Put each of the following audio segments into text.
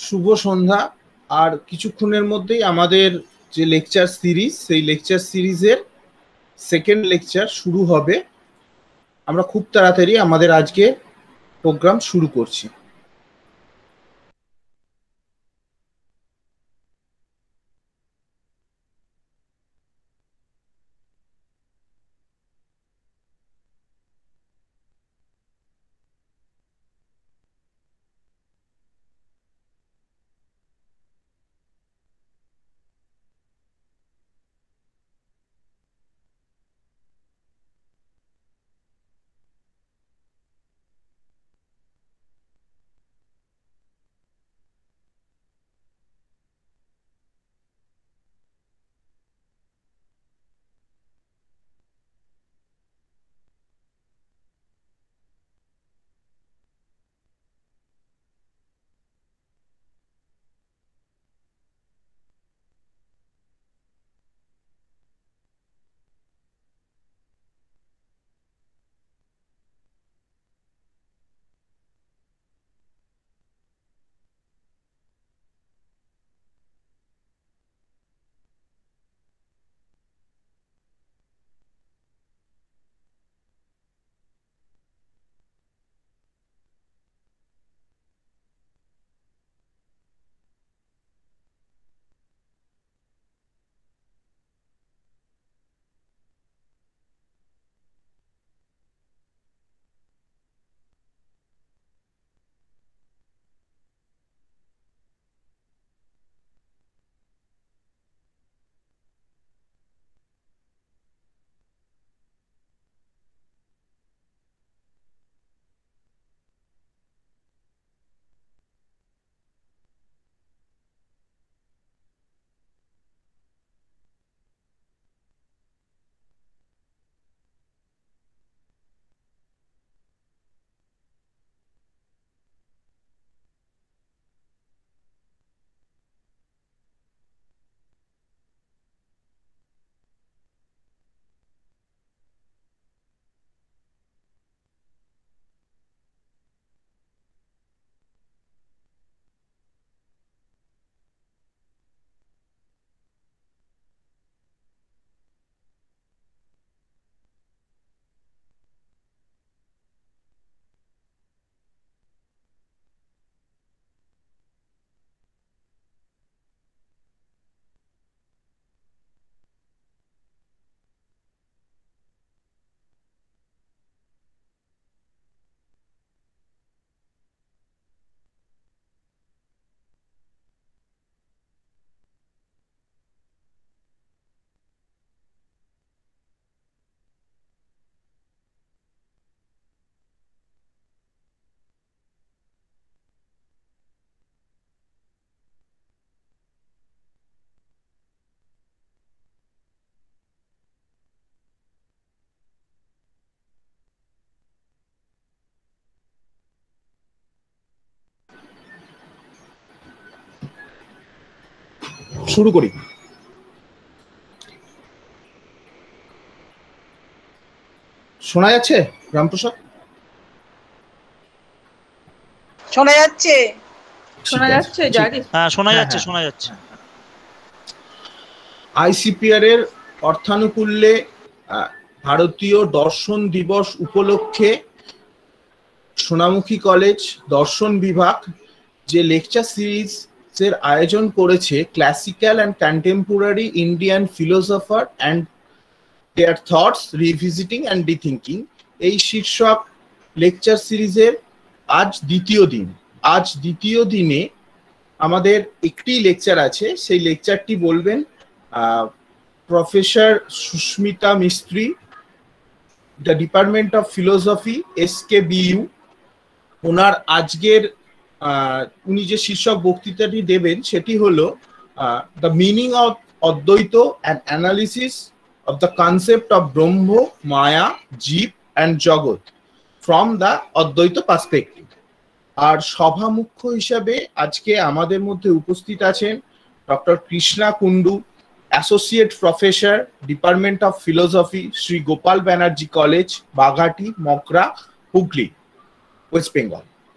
শুভ সন্ধ্যা। আর কিছুক্ষণের মধ্যেই আমাদের যে লেকচার সিরিজ, সেই লেকচার সিরিজের সেকেন্ড লেকচার শুরু হবে। আমরা খুব তাড়াতাড়ি আমাদের আজকে প্রোগ্রাম শুরু করছি। শুরু করি। শোনা যাচ্ছে রামপ্রসাদ? শোনা যাচ্ছে? শোনা যাচ্ছে জারি? হ্যাঁ শোনা যাচ্ছে, শোনা যাচ্ছে। আইসিপিআর এর অর্থানুকূল্যে ভারতীয় দর্শন দিবস উপলক্ষে সোনামুখী কলেজ দর্শন বিভাগ যে লেকচার সিরিজের আয়োজন করেছে, classical and contemporary Indian philosopher and their thoughts revisiting and rethinking, এই শীর্ষক লেকচার সিরিজের আজ দ্বিতীয় দিন। আজ দ্বিতীয় দিনে আমাদের একটি লেকচার আছে। সেই লেকচারটি বলবেন প্রফেসর সুস্মিতা মিস্ত্রি, the department of philosophy, SKBU। ওনার আজকের উনি যে শীর্ষক বক্তৃতাটি দেবেন সেটি হলো দ্য মিনিং অফ অদ্বৈত and analysis of the concept of ব্রহ্ম, মায়া, জীব অ্যান্ড জগৎ ফ্রম দ্য অদ্বৈত পার্সপেক্টিভ। আর সভা মুখ্য হিসাবে আজকে আমাদের মধ্যে উপস্থিত আছেন doctor Krishna Kundu, associate professor, department of philosophy, Shri Gopal Banerjee college, বাঘাটি, মকরা, Hooghly, West Bengal.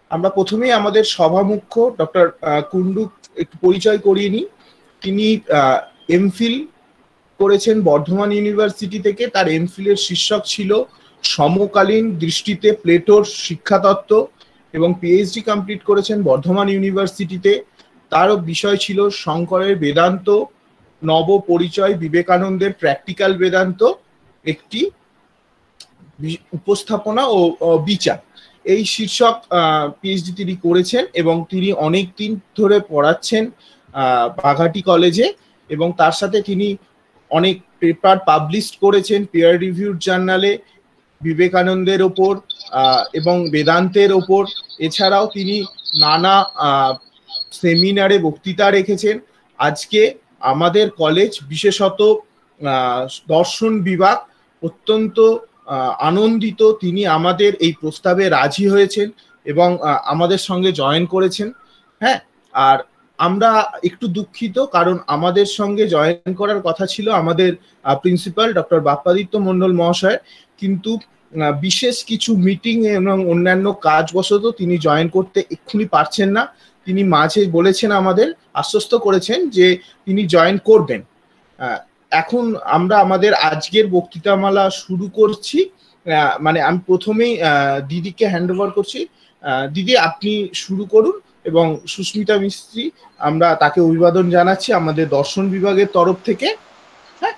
আমরা প্রথমেই আমাদের সভামুখ্য ডক্টর কুন্ডু একটু পরিচয় করিয়ে নিই। তিনি এমফিল করেছেন বর্ধমান ইউনিভার্সিটি থেকে। তার এমফিলের শীর্ষক ছিল সমকালীন দৃষ্টিতে প্লেটোর শিক্ষাতত্ত্ব, এবং পিএইচডি কমপ্লিট করেছেন বর্ধমান ইউনিভার্সিটিতে। তারও বিষয় ছিল শঙ্করের বেদান্ত, নব পরিচয়, বিবেকানন্দের প্র্যাকটিক্যাল বেদান্ত, একটি উপস্থাপনা ও বিচার, এই শীর্ষক পিএইচডি তিনি করেছেন। এবং তিনি অনেক দিন ধরে পড়াচ্ছেন বাঘাটি কলেজে, এবং তার সাথে তিনি অনেক পেপার পাবলিশ করেছেন পিয়ার রিভিউড জার্নালে বিবেকানন্দের ওপর এবং বেদান্তের ওপর। এছাড়াও তিনি নানা সেমিনারে বক্তৃতা রেখেছেন। আজকে আমাদের কলেজ, বিশেষত দর্শন বিভাগ, অত্যন্ত আনন্দিত তিনি আমাদের এই প্রস্তাবে রাজি হয়েছেন এবং আমাদের সঙ্গে জয়েন করেছেন। হ্যাঁ, আর আমরা একটু দুঃখিত, কারণ আমাদের সঙ্গে জয়েন করার কথা ছিল আমাদের প্রিন্সিপাল ডক্টর বাপ্পাদিত্য মণ্ডল মহাশয়, কিন্তু বিশেষ কিছু মিটিং এবং অন্যান্য কাজবশত তিনি জয়েন করতে এক্ষুনি পারছেন না। তিনি মাঝে বলেছেন, আমাদের আশ্বস্ত করেছেন যে তিনি জয়েন করবেন। এখন আমরা আমাদের আজকের বক্তৃতামালা শুরু করছি। মানে আমি প্রথমেই দিদিকে হ্যান্ড ওভার করছি। দিদি, আপনি শুরু করুন, এবং সুস্মিতা মিস্ত্রি, আমরা তাকে অভিবাদন জানাচ্ছি আমাদের দর্শন বিভাগের তরফ থেকে। হ্যাঁ,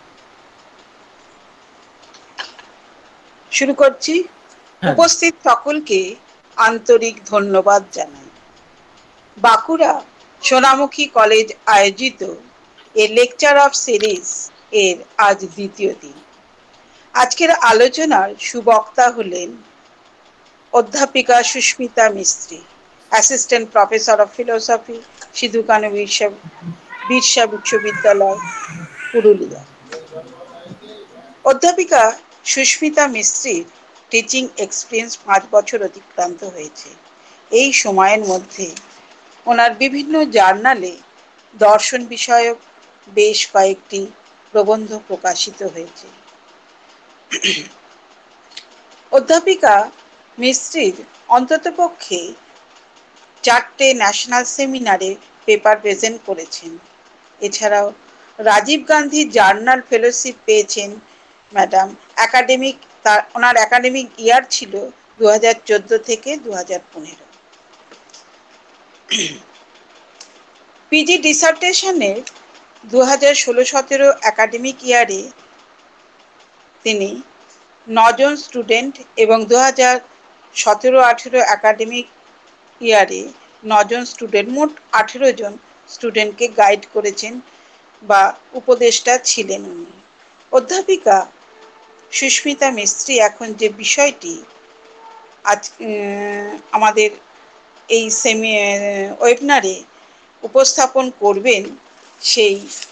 শুরু করছি। উপস্থিত সকলকে আন্তরিক ধন্যবাদ জানাই। বাঁকুড়া সোনামুখী কলেজ আয়োজিত এ লেকচার অফ সিরিজ এর আজ দ্বিতীয় দিন। আজকের আলোচনার সুবক্তা হলেন অধ্যাপিকা Susmita Mistri, assistant professor of philosophy, Sidhu Kanhu Birsa বিশ্ববিদ্যালয়, পুরুলিয়া। অধ্যাপিকা সুস্মিতা মিস্ত্রির টিচিং এক্সপিরিয়েন্স 5 বছর অতিক্রান্ত হয়েছে। এই সময়ের মধ্যে ওনার বিভিন্ন জার্নালে দর্শন বিষয়ক বেশ কয়েকটি প্রবন্ধ প্রকাশিত হয়েছে। অধ্যাপিকা মিস্ত্রির অন্ততপক্ষে 4টে ন্যাশনাল সেমিনারে পেপার প্রেজেন্ট করেছেন। এছাড়াও রাজীব গান্ধী জার্নাল ফেলোশিপ পেয়েছেন ম্যাডাম। ওনার একাডেমিক ইয়ার ছিল 2014 থেকে 2015। পিজি ডিসার্টেশনের 2016-17 একাডেমিক ইয়ারে তিনি 9 জন স্টুডেন্ট এবং 2017-18 একাডেমিক ইয়ারে 9 জন স্টুডেন্ট, মোট 18 জন স্টুডেন্টকে গাইড করেছেন বা উপদেষ্টা ছিলেন উনি। অধ্যাপিকা সুস্মিতা মিস্ত্রি এখন যে বিষয়টি আজ আমাদের এই ওয়েবিনারে উপস্থাপন করবেন, সেই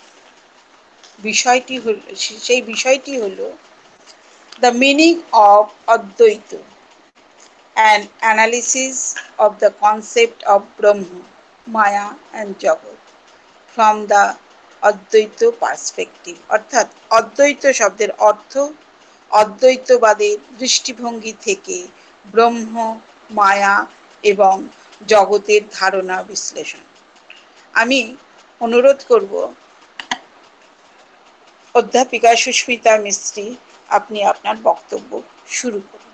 বিষয়টি হলো দ্য মিনিং অফ অদ্বৈত and analysis of the concept of Brahma, Maya and Jagat from the Advaita perspective। অর্থাৎ অদ্বৈত শব্দের অর্থ অদ্বৈতবাদের দৃষ্টিভঙ্গি থেকে ব্রহ্ম, মায়া এবং জগতের ধারণা বিশ্লেষণ। আমি অনুরোধ করব অধ্যাপিকা সুস্মিতা মিস্ত্রি, আপনি আপনার বক্তব্য শুরু করুন।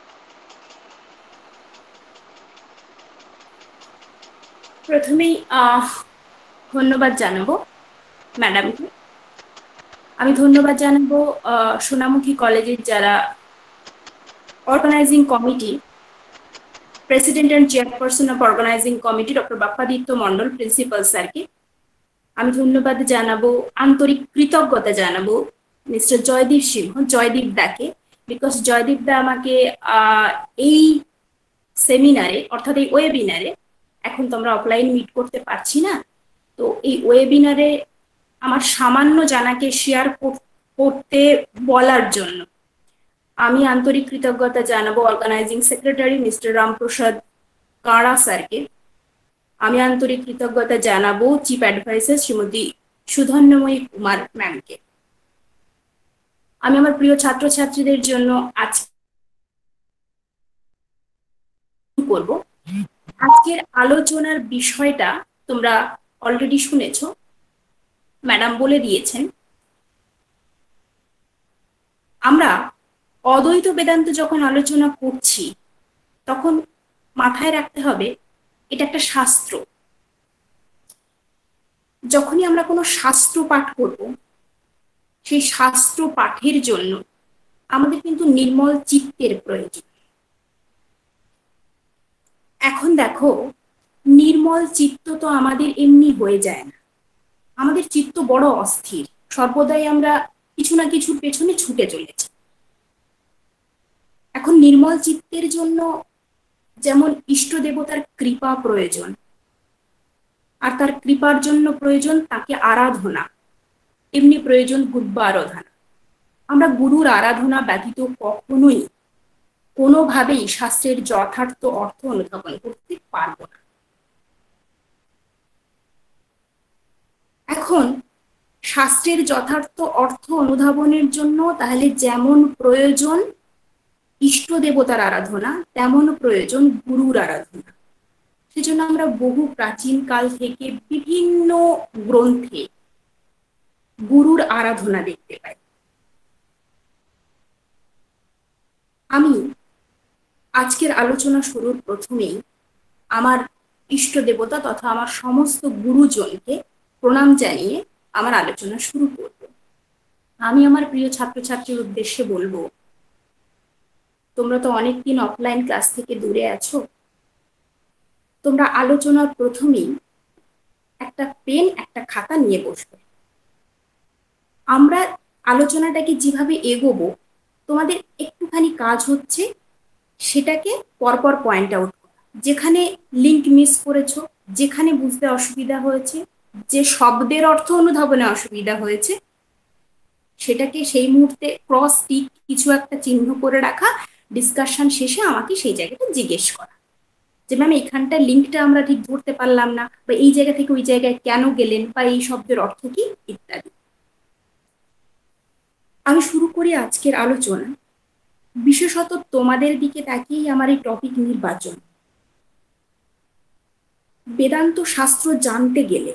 প্রথমেই ধন্যবাদ জানাবো ম্যাডামকে। আমি ধন্যবাদ জানাবো সোনামুখী কলেজের যারা organizing committee, president and chairperson of organizing committee doctor Bappaditya Mondal principal স্যারকে। আমি ধন্যবাদ জানাবো, আন্তরিক কৃতজ্ঞতা জানাবো মিস্টার জয়দীপ সিংহ, জয়দীপ দাকে, বিকজ জয়দীপ দা আমাকে এই সেমিনারে অর্থাৎ এই ওয়েবিনারে, এখন তো আমরা অফলাইন মিট করতে পারছি না, তো এই ওয়েবিনারে আমার সামান্য জানাকে শেয়ার করতে বলার জন্য আমি আন্তরিক কৃতজ্ঞতা জানাবো অর্গানাইজিং সেক্রেটারি মিস্টার রামপ্রসাদ কাঁড়া স্যারকে। আমি আন্তরিক কৃতজ্ঞতা জানাবো চিফ অ্যাডভাইজার শ্রীমতী সুধন্যময়ী কুমার ম্যামকে। আমি আমার প্রিয় ছাত্রছাত্রীদের জন্য আজ করব আজকের আলোচনার বিষয়টা তোমরা অলরেডি শুনেছো, ম্যাডাম বলে দিয়েছেন। আমরা অদ্বৈত বেদান্ত যখন আলোচনা করছি তখন মাথায় রাখতে হবে এটা একটা শাস্ত্র। যখনই আমরা কোনো শাস্ত্র পাঠ করব, সেই শাস্ত্র পাঠের জন্য আমাদের কিন্তু নির্মল চিত্তের প্রয়োজন। এখন দেখো, নির্মল চিত্ত তো আমাদের এমনি হয়ে যায় না, আমাদের চিত্ত বড় অস্থির, সর্বদাই আমরা কিছু না কিছুর পেছনে ছুটে চলেছি। এখন নির্মল চিত্তের জন্য যেমন ইষ্ট দেবতার কৃপা প্রয়োজন, আর তার কৃপার জন্য প্রয়োজন তাকে আরাধনা, এমনি প্রয়োজন গুরু আরাধনা। আমরা গুরুর আরাধনা ব্যতীত কখনোই কোনোভাবেই শাস্ত্রের যথার্থ অর্থ অনুধাবন করতে পারব না। এখন শাস্ত্রের যথার্থ অর্থ অনুধাবনের জন্য তাহলে যেমন প্রয়োজন ইষ্ট দেবতার আরাধনা, তেমন প্রয়োজন গুরুর আরাধনা। সেজন্য আমরা বহু প্রাচীন কাল থেকে বিভিন্ন গ্রন্থে গুরুর আরাধনা দেখতে পাই। আমি আজকের আলোচনা শুরুর প্রথমেই আমার ইষ্ট দেবতা তথা আমার সমস্ত গুরুজনকে প্রণাম জানিয়ে আমার আলোচনা শুরু করব। আমি আমার প্রিয় ছাত্রছাত্রীর উদ্দেশ্যে বলবো, তোমরা তো অনেকদিন অফলাইন ক্লাস থেকে দূরে আছো, তোমরা আলোচনার প্রথমেই একটা পেন একটা খাতা নিয়ে বসবে। আমরা আলোচনাটাকে যেভাবে এগোবো, তোমাদের একটুখানি কাজ হচ্ছে সেটাকে পরপর পয়েন্ট আউট করা। যেখানে লিঙ্ক মিস করেছো, যেখানে বুঝতে অসুবিধা হয়েছে, যে শব্দের অর্থ অনুধাবনে অসুবিধা হয়েছে, সেটাকে সেই মুহূর্তে ক্রস টিক কিছু একটা চিহ্ন করে রাখা, ডিসকাশন শেষে আমাকে সেই জায়গাটা জিজ্ঞেস করা যে ম্যাম এখানটা লিঙ্কটা আমরা ঠিক ধরতে পারলাম না, বা এই জায়গা থেকে ওই জায়গায় কেন গেলেন, বা এই শব্দের অর্থ কি, ইত্যাদি। আমি শুরু করি আজকের আলোচনা বিশেষত তোমাদের দিকে তাকিয়েই আমার এই টপিক নির্বাচন। বেদান্ত শাস্ত্র জানতে গেলে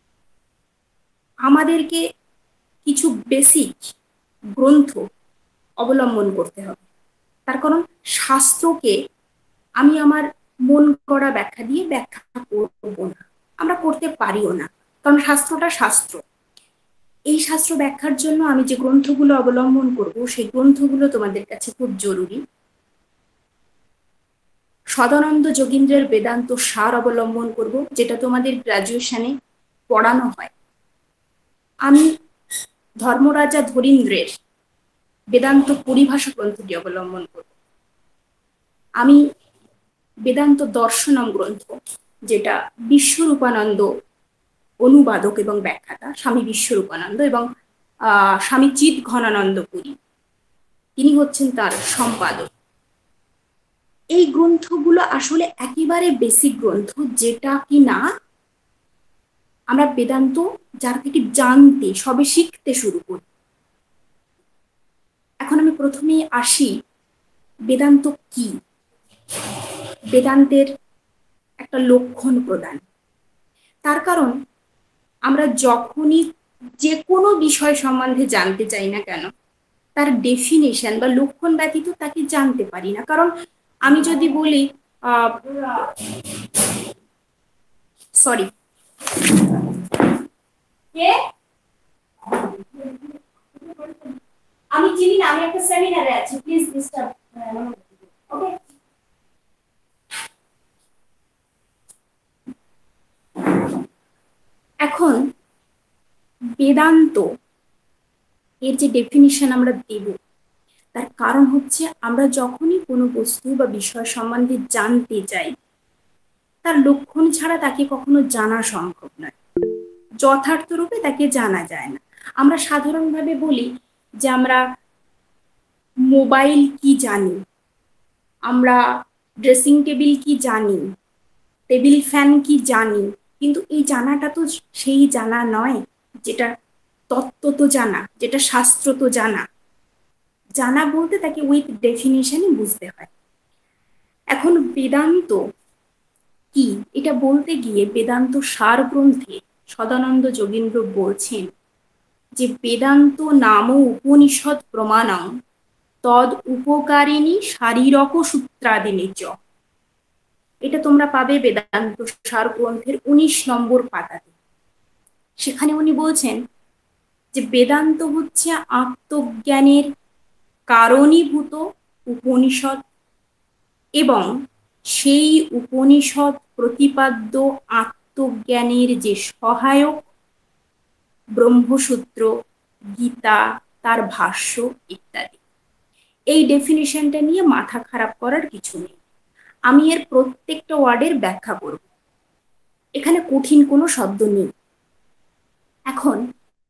আমাদেরকে কিছু বেসিক গ্রন্থ অবলম্বন করতে হবে। তার কারণ শাস্ত্রকে আমি আমার মন করা ব্যাখ্যা দিয়ে ব্যাখ্যা করব না, আমরা করতে পারিও না, কারণ শাস্ত্রটা শাস্ত্র। এই শাস্ত্র ব্যাখ্যার জন্য আমি যে গ্রন্থগুলো অবলম্বন করব সেই গ্রন্থগুলো তোমাদের কাছে খুব জরুরি। সদানন্দ যোগীন্দ্রের বেদান্ত সার অবলম্বন করব, যেটা তোমাদের গ্রাজুয়েশনে পড়ানো হয়। আমি ধর্মরাজা ধরীন্দ্রের বেদান্ত পরিভাষা গ্রন্থটি অবলম্বন করব। আমি বেদান্ত দর্শনম গ্রন্থ, যেটা বিশ্বরূপানন্দ অনুবাদক এবং ব্যাখ্যাতা, স্বামী বিশ্বরূপানন্দ, এবং স্বামী চিৎ ঘনানন্দ পুরী, তিনি হচ্ছেন তার সম্পাদক। এই গ্রন্থগুলো আসলে একেবারে বেসিক গ্রন্থ, যেটা কিনা আমরা বেদান্ত যার থেকে জানতে সবে শিখতে শুরু করি। এখন আমি প্রথমেই আসি বেদান্ত কি। বেদান্তের একটা লক্ষণ প্রদান। তার কারণ আমরা যখনই যে কোনো বিষয় সম্বন্ধে জানতে চাই না কেন, তার ডেফিনেশন বা লক্ষণ ব্যতীত তাকে জানতে পারি না। কারণ আমি যদি বলি সরি আমি চিনি না, আমি একটা সেমিনারে আছি, প্লিজ ডিস্টার্ব। ওকে, এখন বেদান্ত এর যে ডেফিনিশন আমরা দেব, তার কারণ হচ্ছে আমরা যখনই কোনো বস্তু বা বিষয় সম্বন্ধে জানতে চাই, তার লক্ষণ ছাড়া তাকে কখনো জানা সম্ভব নয়, যথার্থ রূপে তাকে জানা যায় না। আমরা সাধারণভাবে বলি যে আমরা মোবাইল কি জানি, আমরা ড্রেসিং টেবিল কি জানি, টেবিল ফ্যান কি জানি, কিন্তু এই জানাটা তো সেই জানা নয় যেটা তত্ত্ব তো জানা, যেটা শাস্ত্র তো জানা। জানা বলতে তাকে উইথ ডেফিনিশনই বুঝতে হয়। এখন বেদান্ত কি, এটা বলতে গিয়ে বেদান্ত সার গ্রন্থে সদানন্দ যোগীন্দ্র বলছেন যে বেদান্ত নাম উপনিষদ প্রমাণং তদ উপকারিণী শারীরক সূত্রাদিনী চ। এটা তোমরা পাবে বেদান্ত সার গ্রন্থের 19 নম্বর পাতাতে। সেখানে উনি বলছেন যে বেদান্ত হচ্ছে আত্মজ্ঞানের কারণীভূত উপনিষদ এবং সেই উপনিষদ প্রতিপাদ্য আত্মজ্ঞানের যে সহায়ক ব্রহ্মসূত্র, গীতা, তার ভাষ্য ইত্যাদি। এই ডেফিনিশনটা নিয়ে মাথা খারাপ করার কিছু নেই, আমি এর প্রত্যেকটা ওয়ার্ডের ব্যাখ্যা করব, এখানে কঠিন কোনো শব্দ নেই। এখন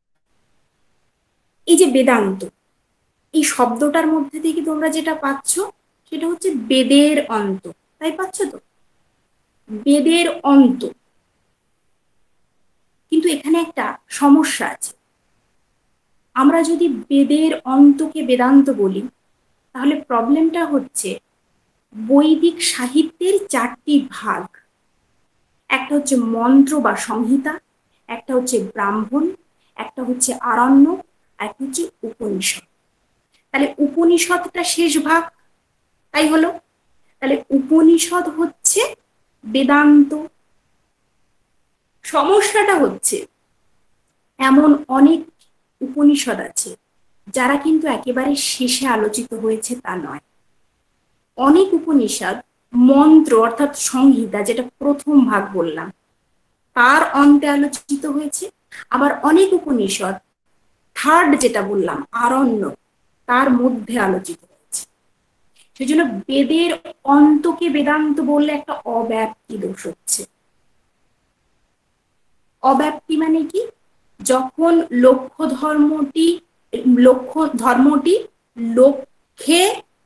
এই যে বেদান্ত, এই শব্দটার মধ্যে থেকে তোমরা যেটা পাচ্ছ সেটা হচ্ছে বেদের অন্ত, তাই পাচ্ছ তো, বেদের অন্ত। কিন্তু এখানে একটা সমস্যা আছে, আমরা যদি বেদের অন্তকে বেদান্ত বলি তাহলে প্রবলেমটা হচ্ছে বৈদিক সাহিত্যের 4টি ভাগ, একটা হচ্ছে মন্ত্র বা সংহিতা, একটা হচ্ছে ব্রাহ্মণ, একটা হচ্ছে আরণ্যক, আর একটা হচ্ছে উপনিষদ। তাহলে উপনিষদটা শেষ ভাগ, তাই হলো, তাহলে উপনিষদ হচ্ছে বেদান্ত। সমস্যাটা হচ্ছে এমন অনেক উপনিষদ আছে যারা কিন্তু একেবারে শেষে আলোচিত হয়েছে তা নয়। অনেক উপনিষদ মন্ত্র অর্থাৎ সংহিতা, যেটা প্রথম ভাগ বললাম, তার অন্তে আলোচিত হয়েছে। আবার অনেক উপনিষদ থার্ড যেটা বললাম আরণ্যক, তার মধ্যে আলোচিত হয়েছে। সেই জন্য বেদের অন্তকে বেদান্ত বললে একটা অব্যাপ্তি দোষ হচ্ছে। অব্যাপ্তি মানে কি? যখন লক্ষ্য ধর্মটি লক্ষ্যে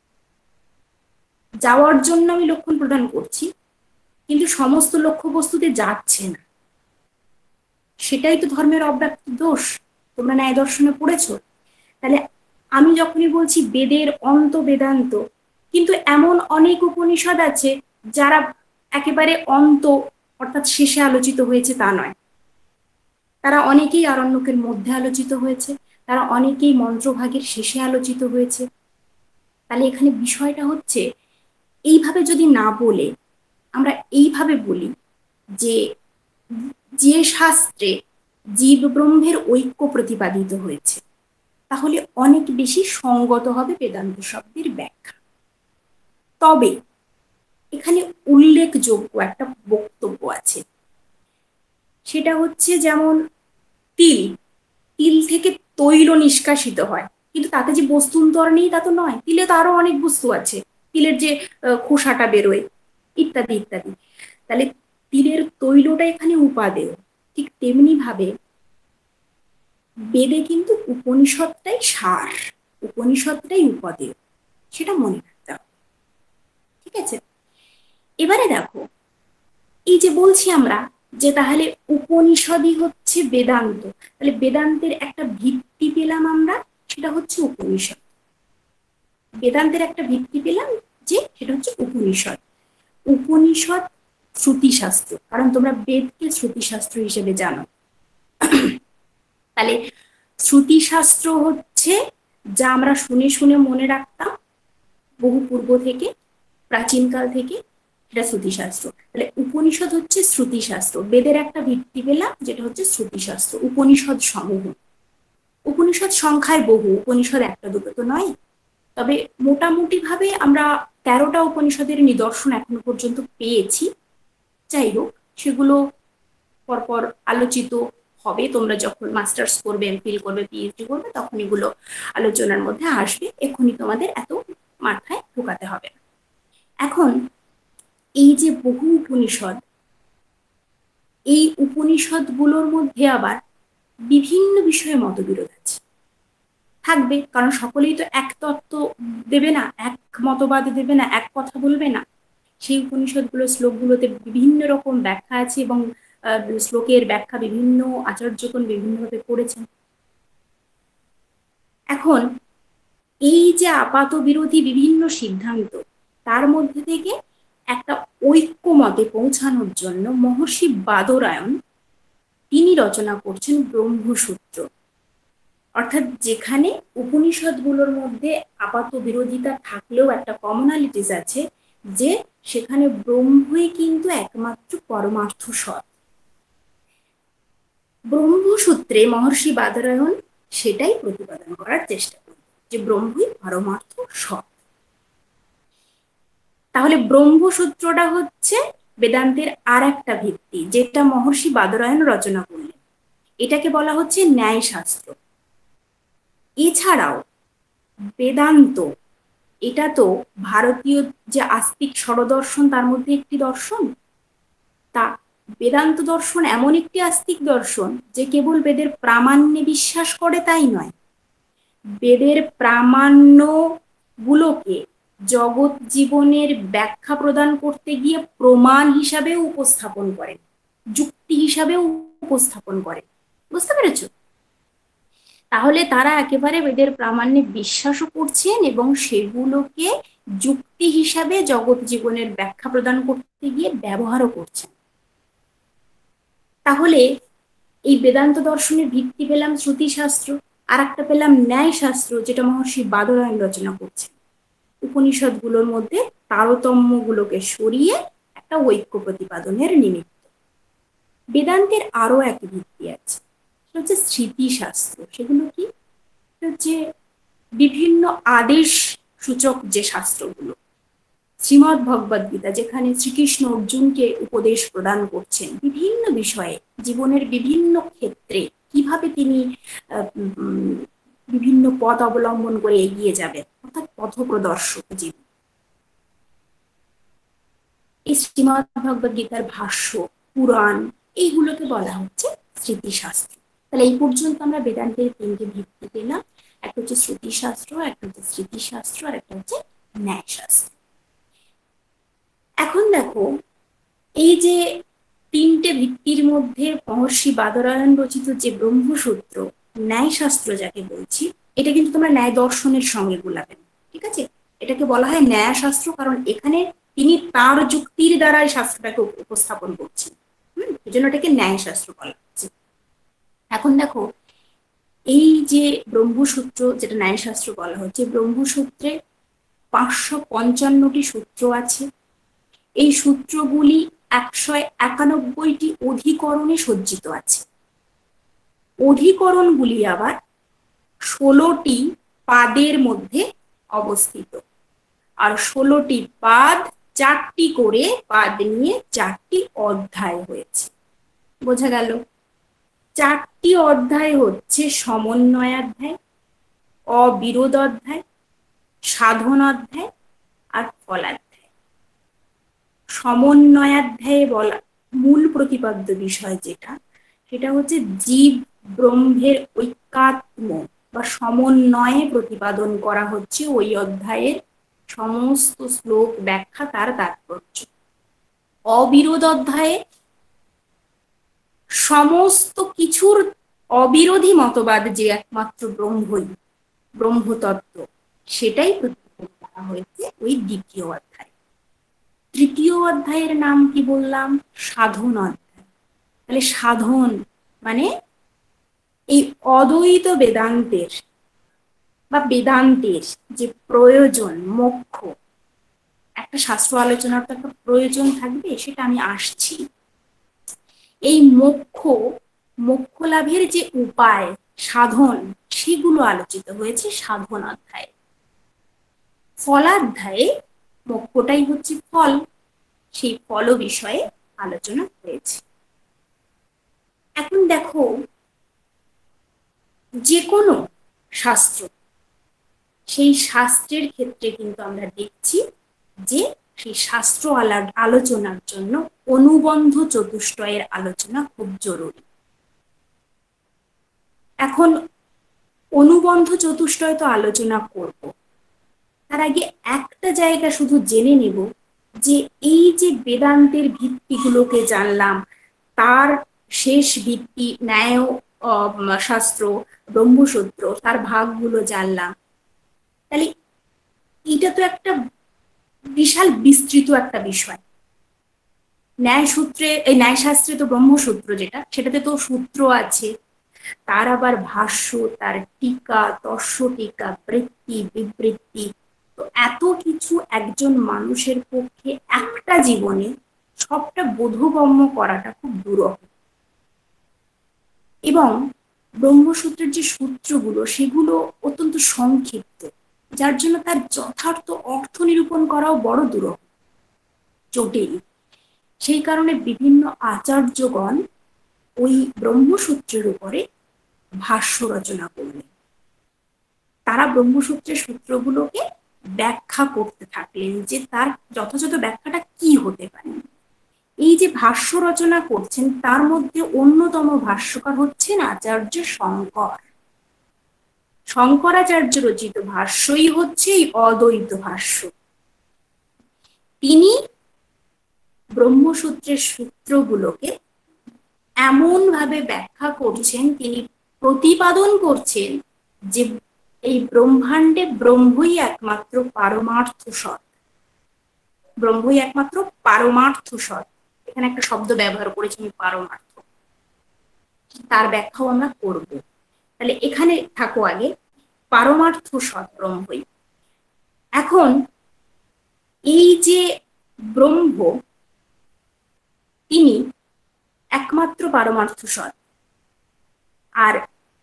যাওয়ার জন্য আমি লক্ষণ প্রদান করছি, কিন্তু সমস্ত লক্ষ্য বস্তুতে যাচ্ছে না, সেটাই তো ধর্মের অব্যাপ্তি দোষ। তোমরা ন্যায় দর্শনে পড়েছো। তাহলে আমি যখনই বলছি বেদের অন্ত বেদান্ত, কিন্তু এমন অনেক উপনিষদ আছে যারা একেবারে অন্ত অর্থাৎ শেষে আলোচিত হয়েছে তা নয়, তারা অনেকেই আরণ্যকের মধ্যে আলোচিত হয়েছে, তারা অনেকেই মন্ত্রভাগের শেষে আলোচিত হয়েছে। তাহলে এখানে বিষয়টা হচ্ছে এইভাবে যদি না বলে আমরা এইভাবে বলি যে যে শাস্ত্রে জীব ব্রহ্মের ঐক্য প্রতিপাদিত হয়েছে, তাহলে অনেক বেশি সঙ্গত হবে বেদান্ত শব্দের ব্যাখ্যা। তবে এখানে উল্লেখযোগ্য একটা বক্তব্য আছে, সেটা হচ্ছে যেমন তিল থেকে তৈল নিষ্কাশিত হয়, কিন্তু তাতে যে বস্তুন্তর নেই তা তো নয়, তিলে তো আরো অনেক বস্তু আছে, তিলের যে খোসাটা বেরোয় ইত্যাদি ইত্যাদি। তাহলে তিলের তৈলটা এখানে উপাদেয়। ঠিক তেমনি ভাবে বেদে কিন্তু উপনিষদটাই সার, উপনিষদটাই উপাদেয়, সেটা মনে রাখতে হবে। ঠিক আছে, এবারে দেখো, এই যে বলছি আমরা যে তাহলে উপনিষদই হচ্ছে বেদান্ত, তাহলে বেদান্তের একটা ভিত্তি পেলাম আমরা, সেটা হচ্ছে উপনিষদ। বেদান্তের একটা ভিত্তি পেলাম যে সেটা হচ্ছে উপনিষদ। উপনিষদ শ্রুতিশাস্ত্র, কারণ তোমরা বেদকে শ্রুতিশাস্ত্র হিসেবে জানো। তাহলে শ্রুতিশাস্ত্র হচ্ছে যা আমরা শুনে শুনে মনে রাখতাম বহু পূর্ব থেকে, প্রাচীনকাল থেকে, এটা শ্রুতিশাস্ত্র। তাহলে উপনিষদ হচ্ছে শ্রুতিশাস্ত্র। বেদের একটা ভিত্তি পেলাম যেটা হচ্ছে শ্রুতিশাস্ত্র। উপনিষদ সমূহ, উপনিষদ সংখ্যায় বহু, উপনিষদ একটা দুটো তো নয়। তবে মোটামুটি ভাবে আমরা 13টা উপনিষদের নিদর্শন এখনো পর্যন্ত পেয়েছি। যাই হোক, সেগুলো পরপর আলোচিত হবে। তোমরা যখন মাস্টার্স করবে, এমফিল করবে, পিএইচডি করবে, তখন এগুলো আলোচনার মধ্যে আসবে। এখনই তোমাদের এত মাথায় ঢোকাতে হবে না। এখন এই যে বহু উপনিষদ, এই উপনিষদগুলোর মধ্যে আবার বিভিন্ন বিষয়ে মতবিরোধ আছে, থাকবে, কারণ সকলেই তো এক তত্ত্ব দেবে না, এক মতবাদ দেবে না, এক কথা বলবে না। সেই উপনিষদগুলো শ্লোকগুলোতে বিভিন্ন রকম ব্যাখ্যা আছে এবং শ্লোকের ব্যাখ্যা বিভিন্ন আচার্যগণ বিভিন্নভাবে করেছেন। এখন এই যে আপাত বিরোধী বিভিন্ন সিদ্ধান্ত, তার মধ্যে থেকে একটা ঐক্যমতে পৌঁছানোর জন্য মহর্ষি বাদরায়ণ তিনি রচনা করছেন ব্রহ্মসূত্র। অর্থাৎ যেখানে উপনিষদগুলোর মধ্যে আপাত বিরোধিতা থাকলেও একটা কমনালিটিস আছে, যে সেখানে ব্রহ্মই কিন্তু একমাত্র পরমার্থ সৎ। ব্রহ্মসূত্রে মহর্ষি বাদরায়ণ সেটাই প্রতিপাদন করার চেষ্টা করেন, যে ব্রহ্মই পরমার্থ সৎ। তাহলে ব্রহ্মসূত্রটা হচ্ছে বেদান্তের আর একটা ভিত্তি, যেটা মহর্ষি বাদরায়ণ রচনা করলেন। এটাকে বলা হচ্ছে ন্যায়শাস্ত্র। এছাড়াও বেদান্ত, এটা তো ভারতীয় যে আস্তিক ষড়দর্শন তার মধ্যে একটি দর্শন। তা বেদান্ত দর্শন এমন একটি আস্তিক দর্শন যে কেবল বেদের প্রামাণ্যে বিশ্বাস করে তাই নয়, বেদের প্রামাণ্য গুলোকে জগৎ জীবনের ব্যাখ্যা প্রদান করতে গিয়ে প্রমাণ হিসাবেও উপস্থাপন করেন, যুক্তি হিসাবেও উপস্থাপন করেন। বুঝতে পেরেছো? তাহলে তারা একেবারে বেদের প্রামাণ্যে বিশ্বাসও করছেন এবং সেগুলোকে যুক্তি হিসাবে জগৎ জীবনের ব্যাখ্যা প্রদান করতে গিয়ে ব্যবহারও করছেন। তাহলে এই বেদান্ত দর্শনের ভিত্তি পেলাম শ্রুতিশাস্ত্র, আর একটা পেলাম ন্যায়শাস্ত্র, যেটা মহর্ষি বাদরায়ণ রচনা করছেন উপনিষদগুলোর মধ্যে তারতম্যগুলোকে সরিয়ে একটা ঐক্য প্রতিপাদনের নিমিত্ত। বেদান্তের আরো এক ভিত্তি আছে, সেটা হচ্ছে স্মৃতিশাস্ত্র। সেগুলো কি? হচ্ছে বিভিন্ন আদেশ সূচক যে শাস্ত্রগুলো, শ্রীমদ্ ভগবদ গীতা, যেখানে শ্রীকৃষ্ণ অর্জুনকে উপদেশ প্রদান করছেন বিভিন্ন বিষয়ে, জীবনের বিভিন্ন ক্ষেত্রে কিভাবে তিনি বিভিন্ন পথ অবলম্বন করে এগিয়ে যাবেন, অর্থাৎ পথপ্রদর্শক জীবন। এই শ্রীমদ্ ভগবদ গীতার ভাষ্য, পুরাণ, এইগুলোকে বলা হচ্ছে স্মৃতিশাস্ত্র। তাহলে এই পর্যন্ত আমরা বেদান্তের তিনটি ভিত্তি পেলাম, একটা হচ্ছে শ্রুতিশাস্ত্র, একটা হচ্ছে স্মৃতিশাস্ত্র, আর একটা হচ্ছে ন্যায়শাস্ত্র। এখন দেখো, এই যে তিনটে ভিত্তির মধ্যে মহর্ষি বাদরায়ণ রচিত যে ব্রহ্মসূত্র, ন্যায়শাস্ত্র যাকে বলছি, এটা কিন্তু তোমরা ন্যায় দর্শনের সঙ্গে গুলাবেন, ঠিক আছে? এটাকে বলা হয় ন্যায়শাস্ত্র, কারণ এখানে তিনি তার যুক্তির দ্বারাই শাস্ত্রটাকে উপস্থাপন করছেন। এই জন্য এটাকে ন্যায়শাস্ত্র বলা হচ্ছে। এখন দেখো, এই যে ব্রহ্মসূত্র, যেটা ন্যায়শাস্ত্র বলা হচ্ছে, ব্রহ্মসূত্রে 555টি সূত্র আছে। এই সূত্রগুলি 191টি অধিকরণে সজ্জিত আছে। অধিকরণগুলি আবার 16টি পাদের মধ্যে অবস্থিত, আর 16টি পাদ, 4টি করে পাদ নিয়ে 4টি অধ্যায় হয়েছে। বোঝা গেল? 4টি অধ্যায় হচ্ছে সমন্বয়াধ্যায়, অবিরোধ অধ্যায়, সাধন অধ্যায় আর ফলাধ্যায়। সমন্বয়াধ্যায়ে বলা মূল প্রতিপাদ্য বিষয় যেটা, সেটা হচ্ছে জীব ব্রহ্মের ঐক্যাত্ম বা সমন্বয়ে প্রতিপাদন করা হচ্ছে ওই অধ্যায়ের সমস্ত শ্লোক, ব্যাখ্যা, তার তাৎপর্য। অবিরোধ অধ্যায়ে সমস্ত কিছুর অবিরোধী মতবাদ যে একমাত্র ব্রহ্মই, ব্রহ্মতত্ত্ব, সেটাই প্রতিপাদন করা হয়েছে ওই দ্বিতীয় অধ্যায়। তৃতীয় অধ্যায়ের নাম কি বললাম? সাধন অধ্যায়। তাহলে সাধন মানে এই অদ্বৈত বেদান্তের বা বেদান্তের যে প্রয়োজন, মোক্ষ, একটা শাস্ত্র আলোচনার তো একটা প্রয়োজন থাকবে, সেটা আমি আসছি। এই মোক্ষ লাভের যে উপায়, সাধন, সেগুলো আলোচিত হয়েছে সাধন অধ্যায়ে। ফলাধ্যায়ে মোক্ষটাই হচ্ছে ফল, সেই ফল বিষয়ে আলোচনা হয়েছে। এখন দেখো, যে কোনো শাস্ত্র, সেই শাস্ত্রের ক্ষেত্রে কিন্তু আমরা দেখছি যে সেই শাস্ত্র আলোচনার জন্য অনুবন্ধ চতুষ্টয়ের আলোচনা খুব জরুরি। এখন অনুবন্ধ চতুষ্টয় তো আলোচনা করব, তার আগে একটা জায়গা শুধু জেনে নেব যে এই যে বেদান্তের ভিত্তিগুলোকে জানলাম, তার শেষ ভিত্তি ন্যায় শাস্ত্র, ব্রহ্মসূত্র, তার ভাগগুলো জানলাম, তাহলে এটা তো একটা বিশাল বিস্তৃত একটা বিষয়। ন্যায়সূত্রে, এই ন্যায়শাস্ত্রে তো ব্রহ্মসূত্র যেটা, সেটাতে তো সূত্র আছে, তার আবার ভাষ্য, তার টিকা, তস্য টিকা, বৃত্তি, বিবৃত্তি, তো এত কিছু একজন মানুষের পক্ষে একটা জীবনে সবটা বোধগম্য করাটা খুব দুরূহ। এবং ব্রহ্মসূত্রের যে সূত্রগুলো সেগুলো অত্যন্ত সংক্ষিপ্ত, যার জন্য তার যথার্থ অর্থ নিরূপণ করাও বড় দুরূহ, জটিল। সেই কারণে বিভিন্ন আচার্যগণ ওই ব্রহ্মসূত্রের উপরে ভাষ্য রচনা করলেন। তারা ব্রহ্মসূত্রের সূত্রগুলোকে ব্যাখ্যা করতে থাকলেন যে তার যথাযথ ব্যাখ্যাটা কি হতে পারে। এই যে ভাষ্য রচনা করছেন তার মধ্যে অন্যতম ভাষ্যকার হচ্ছেন আচার্য শঙ্কর। শঙ্করাচার্য রচিত ভাষ্যই হচ্ছে এই অদ্বৈত ভাষ্য। তিনি ব্রহ্মসূত্রের সূত্রগুলোকে এমন ভাবে ব্যাখ্যা করছেন, তিনি প্রতিপাদন করছেন যে এই ব্রহ্মাণ্ডে ব্রহ্মই একমাত্র পারমার্থ সৎ। ব্রহ্মই একমাত্র পারমার্থ সৎ। এখানে একটা শব্দ ব্যবহার করেছি আমি, পারমার্থ। তার ব্যাখ্যাও আমরা করব। তাহলে এখানে থাকো আগে, পারমার্থ সৎ ব্রহ্মই। এখন এই যে ব্রহ্ম, তিনি একমাত্র পারমার্থ সৎ, আর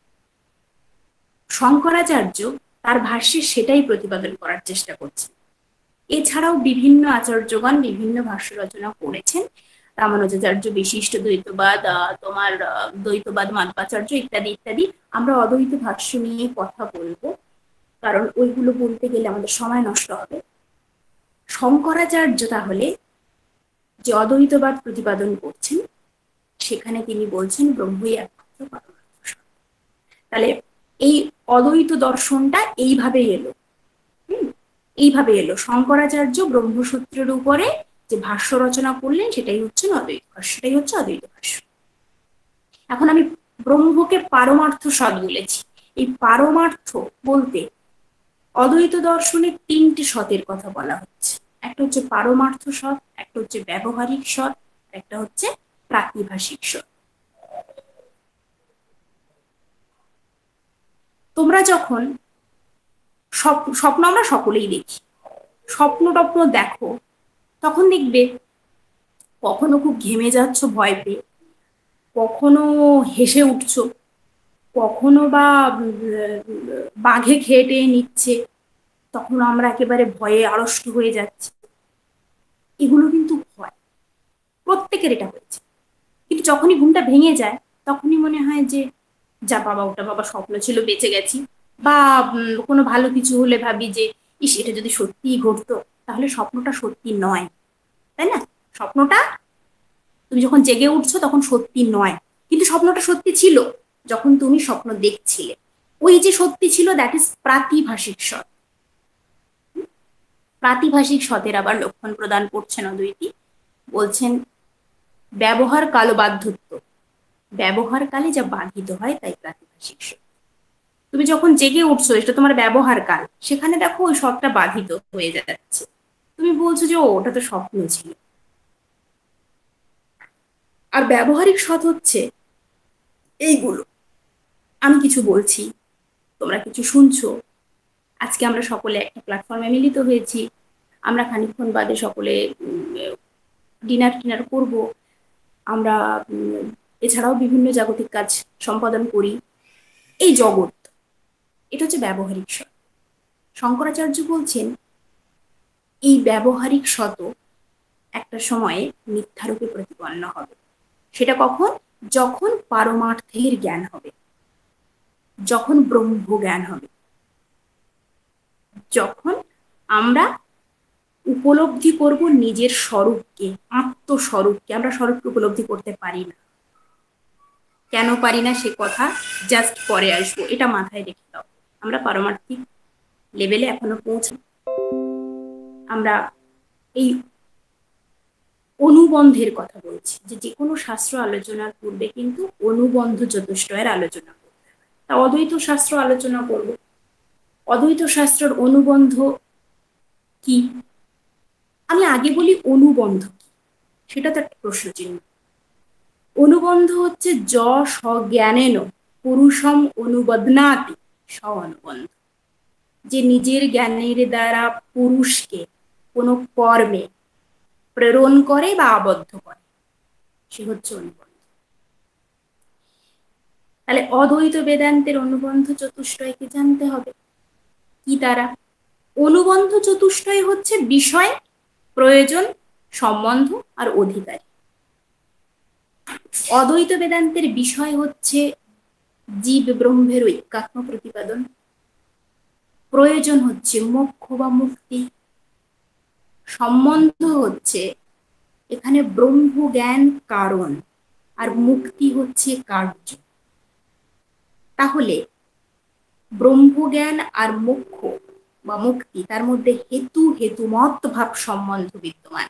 শঙ্করাচার্য তার ভাষ্যে সেটাই প্রতিপাদন করার চেষ্টা করছেন। এছাড়াও বিভিন্ন আচার্যগণ বিভিন্ন ভাষ্য রচনা করেছেন। রামানুজাচার্য বিশিষ্ট দ্বৈতবাদ, তোমার দ্বৈতবাদ মাধ্বাচার্য ইত্যাদি ইত্যাদি। আমরা অদ্বৈত ভাষ্য নিয়ে কথা বলবো, কারণ ওইগুলো বলতে গেলে আমাদের সময় নষ্ট হবে। শঙ্করাচার্য তাহলে যে অদ্বৈতবাদ প্রতিপাদন করছেন সেখানে তিনি বলছেন ব্রহ্মই একমাত্র পারমার্থ সত্য। তাহলে এই অদ্বৈত দর্শনটা এইভাবে এলো, এইভাবে এলো। শঙ্করাচার্য ব্রহ্মসূত্রের উপরে যে ভাষ্য রচনা করলেন সেটাই হচ্ছে অদ্বৈত ভাষ্য, সেটাই হচ্ছে অদ্বৈত ভাষ্য। এখন আমি ব্রহ্মকে পারমার্থ সৎ বলেছি। এই পারমার্থ বলতে অদ্বৈত দর্শনে তিনটি সতের কথা বলা হচ্ছে। একটা হচ্ছে পারমার্থ সৎ, একটা হচ্ছে ব্যবহারিক সৎ, একটা হচ্ছে প্রাতিভাষিক সৎ। তোমরা যখন স্বপ্ন আমরা সকলেই দেখি, স্বপ্ন টপ্ন দেখো, তখন দেখবে কখনো খুব ঘেমে যাচ্ছ ভয় পেয়ে, কখনো হেসে উঠছো, কখনো বা বাঘে খেয়ে টেয়ে নিচ্ছে, তখন আমরা একেবারে ভয়ে আড়ষ্ট হয়ে যাচ্ছি। এগুলো কিন্তু ভয়, প্রত্যেকের এটা হয়েছে। কিন্তু যখনই ঘুমটা ভেঙে যায় তখনই মনে হয় যে যা বাবা, ওটা বাবা স্বপ্ন ছিল, বেঁচে গেছি। বা কোনো ভালো কিছু হলে ভাবি যে ইস, এটা যদি সত্যিই ঘটতো তাহলে স্বপ্নটা সত্যি নয়, তাই না? স্বপ্নটা তুমি যখন জেগে উঠছো তখন সত্যি নয়, কিন্তু স্বপ্নটা সত্যি ছিল যখন তুমি স্বপ্ন দেখছিলে। ওই যে সত্যি ছিল, দ্যাট ইজ প্রাতিভাষিক সৎ। প্রাতিভাষিক সতের আবার লক্ষণ প্রদান করছেন অদ্বৈতী, বলছেন ব্যবহার কালবাধ্যত্ব, ব্যবহার কালে যা বাধিত হয় তাই প্রাতিভাষিক সৎ। তুমি যখন জেগে উঠছো, এটা তোমার ব্যবহার কাল, সেখানে দেখো ওই সৎটা বাধিত হয়ে যাচ্ছে, তুমি বলছো যে ওটা তো স্বপ্ন ছিল। আর ব্যবহারিক সৎ হচ্ছে এইগুলো, আমি কিছু বলছি, তোমরা কিছু শুনছো, আজকে আমরা সকলে একটা প্ল্যাটফর্মে মিলিত হয়েছি, আমরা খানিকক্ষণ বাদে সকলে ডিনার করব, আমরা এছাড়াও বিভিন্ন জাগতিক কাজ সম্পাদন করি। এই জগৎ, এটা হচ্ছে ব্যবহারিক সৎ। শঙ্করাচার্য বলছেন এই ব্যবহারিক সৎ একটা সময়ে মিথ্যারূপে প্রতিপন্ন হবে। সেটা কখন? যখন পারমার্থের জ্ঞান হবে, যখন ব্রহ্ম জ্ঞান হবে, যখন আমরা উপলব্ধি করব নিজের স্বরূপকে, আত্মস্বরূপকে। আমরা স্বরূপকে উপলব্ধি করতে পারি না। কেন পারি না সে কথা জাস্ট পরে আসবো, এটা মাথায় রেখে দাও। আমরা পারমার্থিক লেভেলে এখনো পৌঁছাই। আমরা এই অনুবন্ধের কথা বলছি, যে কোনো শাস্ত্র আলোচনার পূর্বে কিন্তু অনুবন্ধ চতুষ্টয়ের আলোচনা করতে হয়। তা অদ্বৈত শাস্ত্র আলোচনা করব। অদ্বৈত শাস্ত্রের অনুবন্ধ কি? আমি আগে বলি অনুবন্ধ কি। সেটা তো একটা প্রশ্ন চিহ্ন। অনুবন্ধ হচ্ছে স্বজ্ঞানেন পুরুষম অনুবদনাতি স্ব অনুবন্ধ, যে নিজের জ্ঞানের দ্বারা পুরুষকে কোনো কর্মে প্রেরণ করে বা আবদ্ধ করে, সে হচ্ছে অনুবন্ধ। তাহলে অদ্বৈত বেদান্তের অনুবন্ধ চতুষ্টয়কে জানতে হবে। কি তারা? অনুবন্ধ চতুষ্টয় হচ্ছে বিষয়, প্রয়োজন, সম্বন্ধ আর অধিকারী। অদ্বৈত বেদান্তের বিষয় হচ্ছে জীব ব্রহ্মের ঐক্যাত্ম প্রতিপাদন, প্রয়োজন হচ্ছে মোক্ষ বা মুক্তি, সম্বন্ধ হচ্ছে এখানে ব্রহ্ম জ্ঞান কারণ, আর মুক্তি হচ্ছে কার্য। তাহলে ব্রহ্মজ্ঞান আর মোক্ষ বা মুক্তি, তার মধ্যে হেতুমত ভাব সম্বন্ধ বিদ্যমান।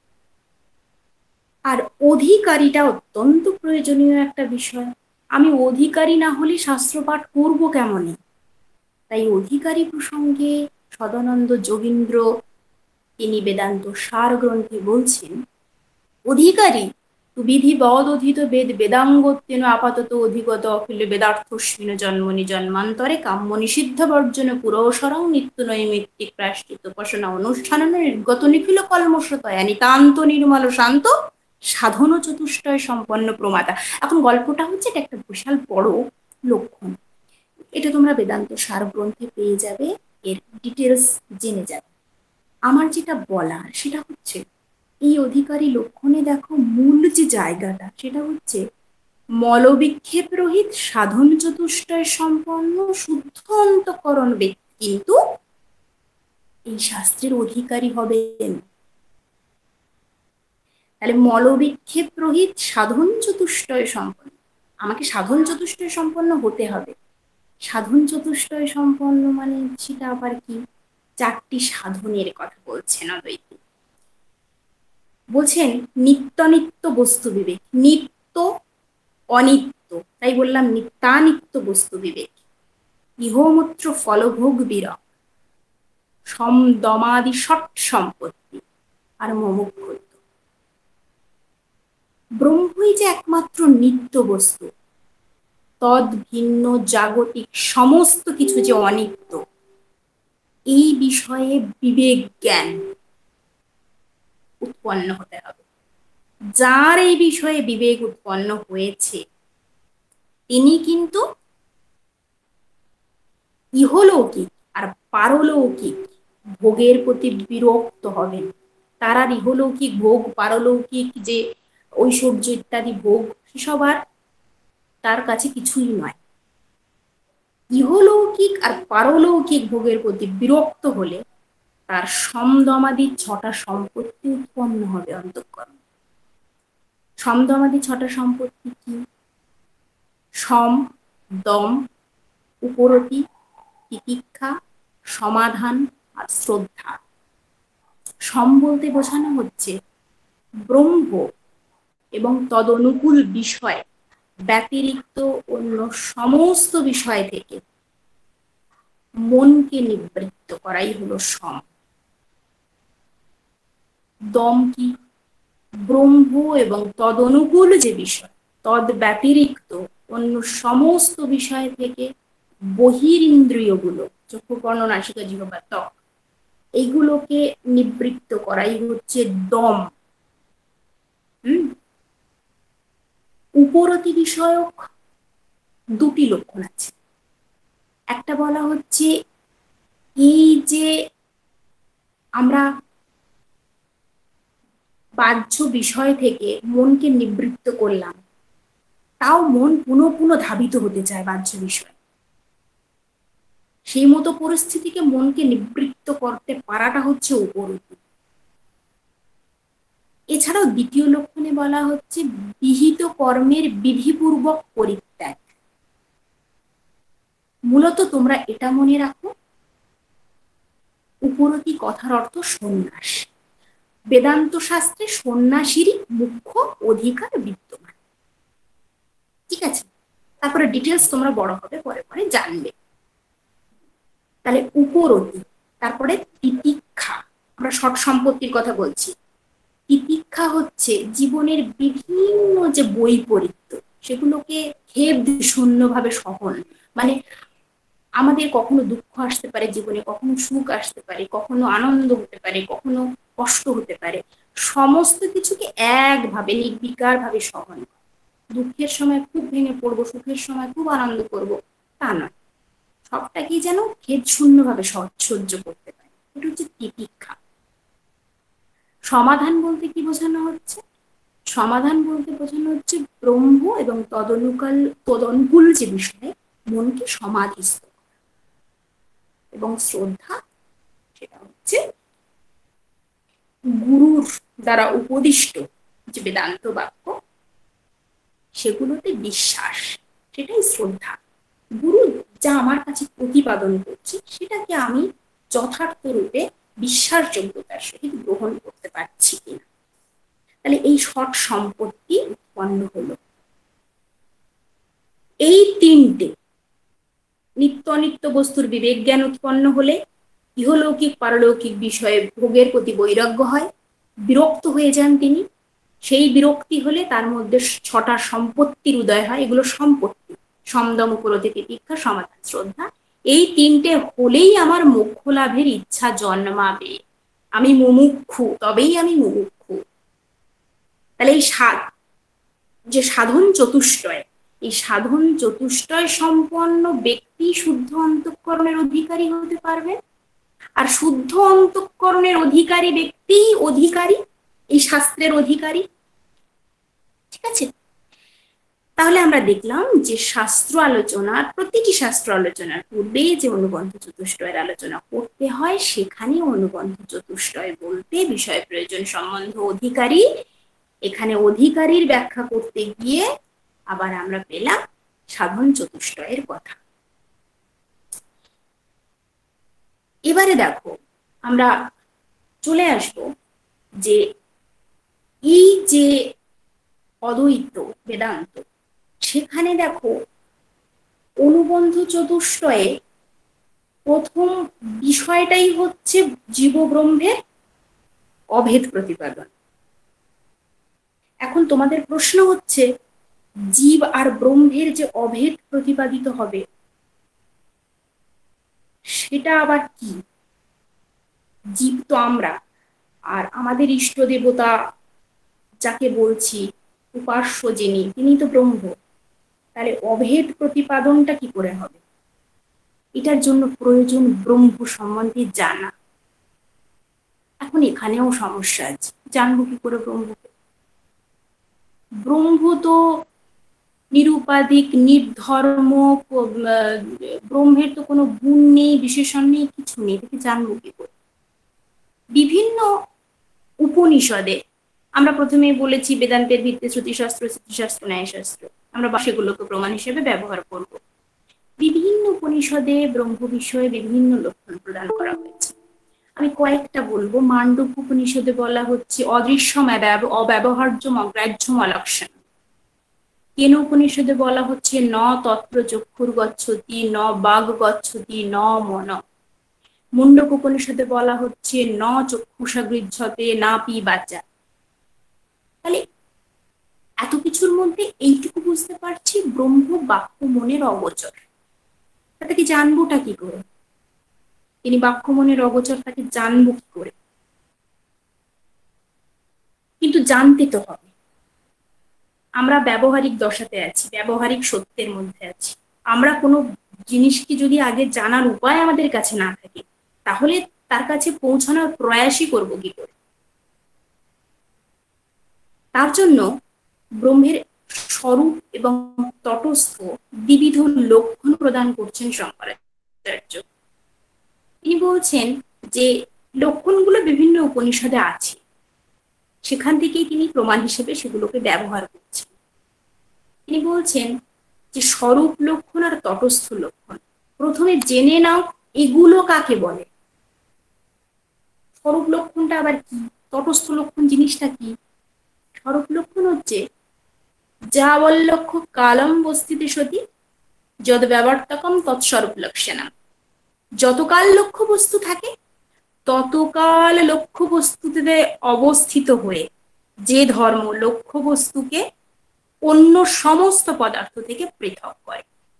আর অধিকারীটা অত্যন্ত প্রয়োজনীয় একটা বিষয়। আমি অধিকারী না হলে শাস্ত্রপাঠ করবো কেমনে? তাই অধিকারী প্রসঙ্গে সদানন্দ যোগীন্দ্র তিনি বেদান্ত সার গ্রন্থে বলছেন, অধিকারী তু বিধি বদ অধীত বেদ বেদাঙ্গোত্তেন আপাতত অধিগত অখিল বেদার্থস্মিন জন্মনি জন্মান্তরে কাম্য নিষিদ্ধ বর্জন পুরঃসরং নিত্য নৈমিত্তিক প্রায়শ্চিত্ত উপাসনা অনুষ্ঠান নির্গত নিখিল কলমশতয়া নিতান্ত নির্মল শান্ত সাধন চতুষ্টয় সম্পন্ন প্রমাতা। এখন গল্পটা হচ্ছে এটা একটা বিশাল বড় লক্ষণ, এটা তোমরা বেদান্ত সার গ্রন্থে পেয়ে যাবে, এর ডিটেলস জেনে যাবে। আমার যেটা বলার সেটা হচ্ছে এই অধিকারী লক্ষণে দেখো মূল যে জায়গাটা সেটা হচ্ছে মলবিক্ষেপ রহিত সাধন চতুষ্টয় সম্পন্ন শুদ্ধ অন্তঃকরণ ব্যক্তি কিন্তু এই শাস্ত্রের অধিকারী হবেন। তাহলে মলবিক্ষেপ রহিত সাধন চতুষ্টয় সম্পন্ন, আমাকে সাধন চতুষ্টয় সম্পন্ন হতে হবে। সাধন চতুষ্টয় সম্পন্ন মানে সেটা আবার কি? 4টি সাধনের কথা বলছেন অদ্বৈত। বলছেন নিত্য নিত্য বস্তু বিবেক, নিত্য অনিত্য, তাই বললাম নিত্যানিত্য বস্তু বিবেক, ইহমূত্র ফলভোগ বিরক, সমদমাদি ষট সম্পত্তি আর মুমুক্ষুত্ব। ব্রহ্মই যে একমাত্র নিত্য বস্তু, তদ ভিন্ন জাগতিক সমস্ত কিছু যে অনিত্য, এই বিষয়ে বিবেক জ্ঞান উৎপন্ন হতে হবে। যার এই বিষয়ে বিবেক উৎপন্ন হয়েছে তিনি কিন্তু ইহলৌকিক আর পারলৌকিক ভোগের প্রতি বিরক্ত হবেন। তার আর ইহলৌকিক ভোগ, পারলৌকিক যে ঐশ্বর্য ইত্যাদি ভোগ, সেসব আর তার কাছে কিছুই নয়। ইহলৌকিক আর পারলৌকিক ভোগের প্রতি বিরক্ত হলে তার সমদমাদি 6টা সম্পত্তি উৎপন্ন হবে অন্তঃকরণ। সমদমাদি 6টা সম্পত্তি কি? সম, দম, উপরতি, তিতিক্ষা, সমাধান আর শ্রদ্ধা। সম বলতে বোঝানো হচ্ছে ব্রহ্ম এবং তদনুকূল বিষয় ব্যতিরিক্ত অন্য সমস্ত বিষয় থেকে মনকে নিবৃত্ত করাই হলো সম। দম কি? ব্রহ্ম এবং তদনুকূল যে বিষয়, তদ ব্যতিরিক্ত অন্য সমস্ত বিষয় থেকে বহিরিন্দ্রিয়গুলো, চক্ষু, কর্ণ, নাসিকা, জিহ্বা, ত্বক, এইগুলোকে নিবৃত্ত করাই হচ্ছে দম। উপরতি বিষয়ক 2টি লক্ষণ আছে। একটা বলা হচ্ছে এই যে আমরা বাহ্য বিষয় থেকে মনকে নিবৃত্ত করলাম, তাও মন পুনঃ পুনঃ ধাবিত হতে চায় বাহ্য বিষয়। সেই মতো পরিস্থিতিকে মনকে নিবৃত্ত করতে পারাটা হচ্ছে উপরতি। এছাড়াও 2য় লক্ষণে বলা হচ্ছে বিহিত কর্মের বিধিপূর্বক পরিত্যাগ। মূলত তোমরা এটা মনে রাখো, উপরতি কথার অর্থ সন্ন্যাস। বেদান্ত শাস্ত্রে সন্ন্যাসীরই মুখ্য অধিকার বিদ্যমান। ঠিক আছে, তারপরে ডিটেলস তোমরা বড় হবে পরে পরে জানবে। তাহলে উপরতি, তারপরে তিতিক্ষা, আমরা ষট সম্পত্তির কথা বলছি। তিতিক্ষা তিতিক্ষা হচ্ছে জীবনের বিভিন্ন যে বৈপরীত্য সেগুলোকে খেদ শূন্যভাবে সহন, মানে আমাদের কখনো দুঃখ আসতে পারে জীবনে, কখনো সুখ আসতে পারে, কখনো আনন্দ হতে পারে, কখনো কষ্ট হতে পারে, সমস্ত কিছুকে একভাবে নির্বিকার ভাবে সহন। দুঃখের সময় খুব ভেঙে পড়বো, সুখের সময় খুব আনন্দ করব, তা নয়, সবটাকেই যেন খেদ শূন্য ভাবে সহ্য করতে পারে, এটা হচ্ছে তিতিক্ষা। সমাধান বলতে কি বোঝানো হচ্ছে? সমাধান বলতে বোঝানো হচ্ছে ব্রহ্ম এবং তদনুকূল যে বিষয়ে মনকে সমাধিস্থ এবং শ্রদ্ধা, সেটা হচ্ছে গুরুর দ্বারা উপদিষ্ট যে বেদান্ত বাক্য সেগুলোতে বিশ্বাস, সেটাই শ্রদ্ধা। গুরু যা আমার কাছে প্রতিপাদন করছে সেটাকে আমি যথার্থ রূপে বিশ্বাসযোগ্যতার সহিত গ্রহণ করতে পারছি কিনা, তাহলে এই সৎ সম্পত্তি উৎপন্ন হলো। এই তিনটে নিত্য অনিত্য বস্তুর বিবেক জ্ঞান উৎপন্ন হলে ইহলৌকিক পারলৌকিক বিষয়ে ভোগের প্রতি বৈরাগ্য হয়, বিরক্ত হয়ে যান তিনি। সেই বিরক্তি হলে তার মধ্যে ছটা সম্পত্তির উদয় হয়, এগুলো সম্পত্তি: সমদম উপরতি তিতিক্ষা সমাধান শ্রদ্ধা। এই তিনটে হলেই আমার মোক্ষ লাভের ইচ্ছা জন্মাবে, আমি মুমুক্ষু, তবেই আমি মুমুক্ষু। তাহলে এই যে সাধন চতুষ্টয়, এই সাধন চতুষ্টয় সম্পন্ন ব্যক্তি শুদ্ধ অন্তঃকরণের অধিকারী হতে পারবে, আর শুদ্ধ অন্তঃকরণের অধিকারী ব্যক্তি অধিকারী, এই শাস্ত্রের অধিকারী। ঠিক আছে, তাহলে আমরা দেখলাম যে শাস্ত্র আলোচনার, প্রতিটি শাস্ত্র আলোচনার পূর্বে যে অনুবন্ধ চতুষ্টয়ের আলোচনা করতে হয়, সেখানে অনুবন্ধ চতুষ্টয় বলতে বিষয় প্রয়োজন সম্বন্ধ অধিকারী, এখানে অধিকারীর ব্যাখ্যা করতে গিয়ে আবার আমরা পেলাম সাধন চতুষ্টয়ের কথা। এবারে দেখো আমরা চলে আসব যে এই যে অদ্বৈত বেদান্ত, সেখানে দেখো অনুবন্ধ চতুষ্টয়ে প্রথম বিষয়টাই হচ্ছে জীব ব্রহ্মের অভেদ প্রতিপাদন। এখন তোমাদের প্রশ্ন হচ্ছে, জীব আর ব্রহ্মের যে অভেদ প্রতিপাদিত হবে সেটা আবার কি? জীব তো আমরা, আর আমাদের ইষ্ট দেবতা যাকে বলছি উপাস্য যিনি, তিনি তো ব্রহ্ম। তাহলে অভেদ প্রতিপাদনটা কি করে হবে? এটার জন্য প্রয়োজন ব্রহ্ম সম্বন্ধে জানা। এখন এখানেও সমস্যা আছে, জানবো কি করে ব্রহ্মকে? ব্রহ্ম তো নিরুপাধিক, নির্ধর্ম, ব্রহ্মের তো কোনো গুণ নেই, বিশেষণ নেই, কিছু নেই, এটাকে জানবো কি করে? বিভিন্ন উপনিষদে আমরা প্রথমে বলেছি বেদান্তের ভিত্তি শ্রুতিশাস্ত্র, স্মৃতিশাস্ত্র, ন্যায়শাস্ত্র, আমরা সেগুলোকে প্রমাণ হিসেবে ব্যবহার করব। বিভিন্ন উপনিষদে ব্রহ্ম বিষয়ে বিভিন্ন লক্ষণ প্রদান করা হয়েছে, আমি কয়েকটা বলবো। মান্ডুক্য উপনিষদে বলা হচ্ছে অদৃশ্যম অব্যবহার্যম অগ্রাহ্যম অলক্ষণ। কেন উপনিষদে বলা হচ্ছে ন তত্র চক্ষুর গচ্ছতি ন বাগ গচ্ছতি ন মন। মুন্ডক উপনিষদে বলা হচ্ছে ন চক্ষুষা গৃহ্যতে না পি বাচা। তাহলে এত কিছুর মধ্যে এইটুকু বুঝতে পারছি ব্রহ্ম বাক্য মনের অগোচর। তাকে জানবোটা কি করে? তিনি বাক্য মনের অগোচর, তাকে জানবো কি করে? কিন্তু জানতে তো হবে। আমরা ব্যবহারিক দশাতে আছি, ব্যবহারিক সত্যের মধ্যে আছি। আমরা কোনো জিনিসকে যদি আগে জানার উপায় আমাদের কাছে না থাকে, তাহলে তার কাছে পৌঁছানোর প্রয়াসই করব কি করে? তার জন্য ব্রহ্মের স্বরূপ এবং তটস্থ দ্বিবিধ লক্ষণ প্রদান করছেন শঙ্করাচার্য। তিনি বলছেন যে লক্ষণগুলো বিভিন্ন উপনিষদে আছে, সেখান থেকেই তিনি প্রমাণ হিসেবে সেগুলোকে ব্যবহার করছেন। তিনি বলছেন যে স্বরূপ লক্ষণ আর তটস্থ লক্ষণ, প্রথমে জেনে নাও এগুলো কাকে বলে। স্বরূপ লক্ষণটা আবার কি, তটস্থ লক্ষণ জিনিসটা কি? স্বরূপ লক্ষণ হচ্ছে যাবল্লক্ষ কালম বস্তিতে সতী যদ ব্যবর্তকম তৎস্বরূপ লক্ষণম। যতকাল লক্ষ্য বস্তু থাকে ততকাল লক্ষ্য বস্তুতে অবস্থিত হয়ে যে ধর্ম লক্ষ্য বস্তুকে অন্য সমস্ত পদার্থ থেকে পৃথক করে,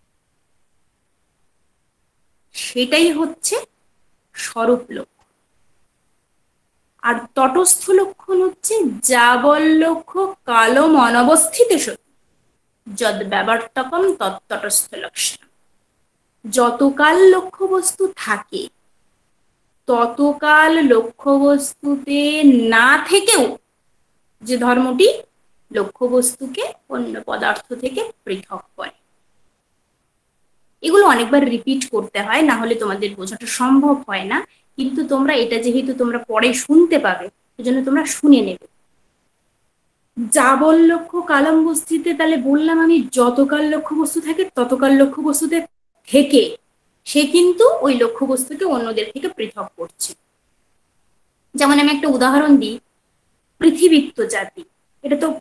সেটাই হচ্ছে স্বরূপ লক্ষণ। আর তটস্থ লক্ষণ হচ্ছে যাবল্লক্ষ্য কালম অনবস্থিত সত্য যদ ব্যবর্তকম তৎতটস্থ লক্ষণ। যতকাল লক্ষ্য বস্তু থাকে ততকাল লক্ষ্য বস্তুতে না থেকেও যে ধর্মটি লক্ষ্য বস্তুকে অন্য পদার্থ থেকে পৃথক করে। এগুলো অনেকবার রিপিট করতে হয়, না হলে তোমাদের বোঝাটা সম্ভব হয় না। কিন্তু তোমরা এটা যেহেতু তোমরা পরে শুনতে পাবে, সেজন্য তোমরা শুনে নেবে। যাবল্লক্ষ্য কালম বস্তুতে, তাহলে বললাম আমি যতকাল লক্ষ্য বস্তু থাকে ততকাল লক্ষ্য বস্তুতে থেকে সে কিন্তু ওই লক্ষ্য বস্তুকে অন্যদের থেকে পৃথক করছে। যেমন আমি একটা উদাহরণ দিই, পৃথিবীত্ব জাতি, এটা তো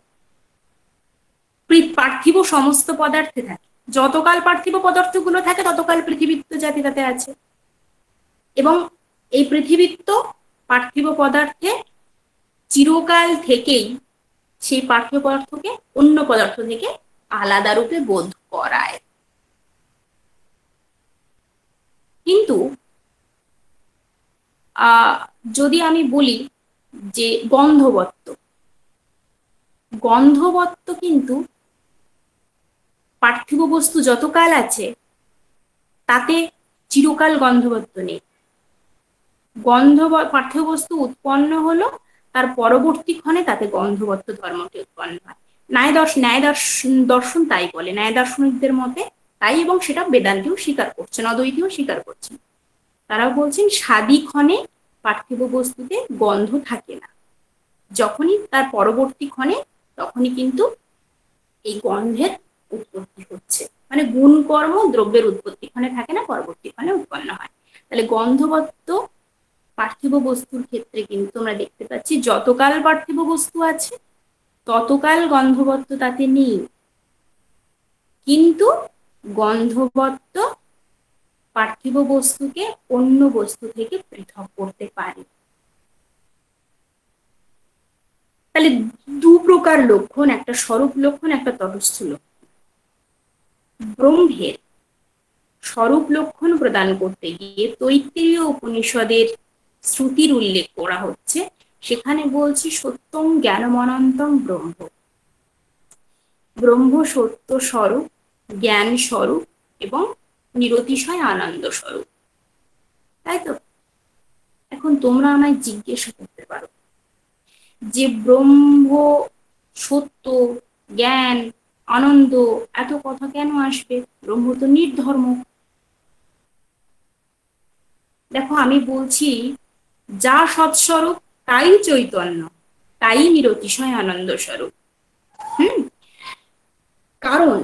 পার্থিব সমস্ত পদার্থে থাকে। যতকাল পার্থিব পদার্থগুলো থাকে ততকাল পৃথিবীত্ব জাতি তাতে আছে, এবং এই পৃথিবীত্ব পার্থিব পদার্থে চিরকাল থেকেই সেই পার্থিব পদার্থকে অন্য পদার্থ থেকে আলাদা রূপে বোধ করায়। কিন্তু যদি আমি বলি যে গন্ধবত্ত কিন্তু পার্থিব বস্তু যতকাল আছে তাতে চিরকাল গন্ধবত্ত নেই। পার্থিব বস্তু উৎপন্ন হলো, তার পরবর্তী ক্ষণে তাতে গন্ধবত্ত ধর্মটি উৎপন্ন হয়। ন্যায় দর্শন তাই বলে, ন্যায় দার্শনিকদের মতে তাই, এবং সেটা বেদান্তিও স্বীকার করছেন, অদ্বৈতীও স্বীকার করছেন। তারাও বলছেন সাদি ক্ষণে পার্থিব বস্তুতে গন্ধ থাকে না, যখনই তার পরবর্তী ক্ষণে তখনই কিন্তু এই গন্ধের উৎপত্তি হচ্ছে। মানে গুণ কর্ম দ্রব্যের উৎপত্তি ক্ষণে থাকে না, পরবর্তী ক্ষণে উৎপন্ন হয়। তাহলে গন্ধবত্ত পার্থিব বস্তুর ক্ষেত্রে কিন্তু আমরা দেখতে পাচ্ছি যতকাল পার্থিব বস্তু আছে ততকাল গন্ধবত্ত তাতে নেই, কিন্তু গন্ধবত্ত পার্থিব বস্তুকে অন্য বস্তু থেকে পৃথক করতে পারে। তাহলে দু প্রকার লক্ষণ, একটা স্বরূপ লক্ষণ, একটা তটস্থ লক্ষণ। ব্রহ্মের স্বরূপ লক্ষণ প্রদান করতে গিয়ে তৈত্তিরীয় উপনিষদের শ্রুতির উল্লেখ করা হচ্ছে। সেখানে বলছি সত্যং জ্ঞানমনন্তং ব্রহ্ম। ব্রহ্ম সত্য স্বরূপ, জ্ঞান স্বরূপ এবং নিরতিশয় আনন্দ স্বরূপ, তাই তো? এখন তোমরা আমায় জিজ্ঞাসা করতে পারো যে ব্রহ্ম সত্য, জ্ঞান, আনন্দ, এত কথা কেন আসবে? ব্রহ্ম তো নির্ধর্ম। দেখো, আমি বলছি যা সৎস্বরূপ তাই চৈতন্য, তাই নিরতিশয় আনন্দ স্বরূপ। কারণ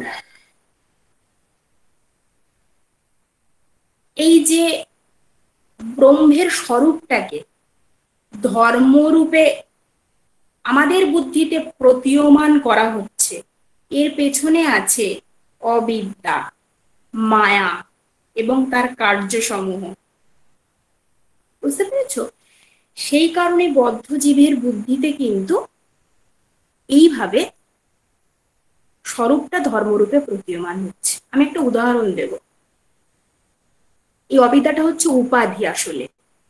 এই যে ব্রহ্মের স্বরূপটাকে ধর্মরূপে আমাদের বুদ্ধিতে প্রতীয়মান করা হচ্ছে, এর পেছনে আছে অবিদ্যা, মায়া এবং তার কার্যসমূহ। বুঝতে পেরেছ? সেই কারণে বদ্ধ জীবের বুদ্ধিতে কিন্তু এইভাবে স্বরূপটা ধর্মরূপে প্রতীয়মান হচ্ছে। আমি একটা উদাহরণ দেব। এই অবিদ্যাটা হচ্ছে উপাধি। আসলে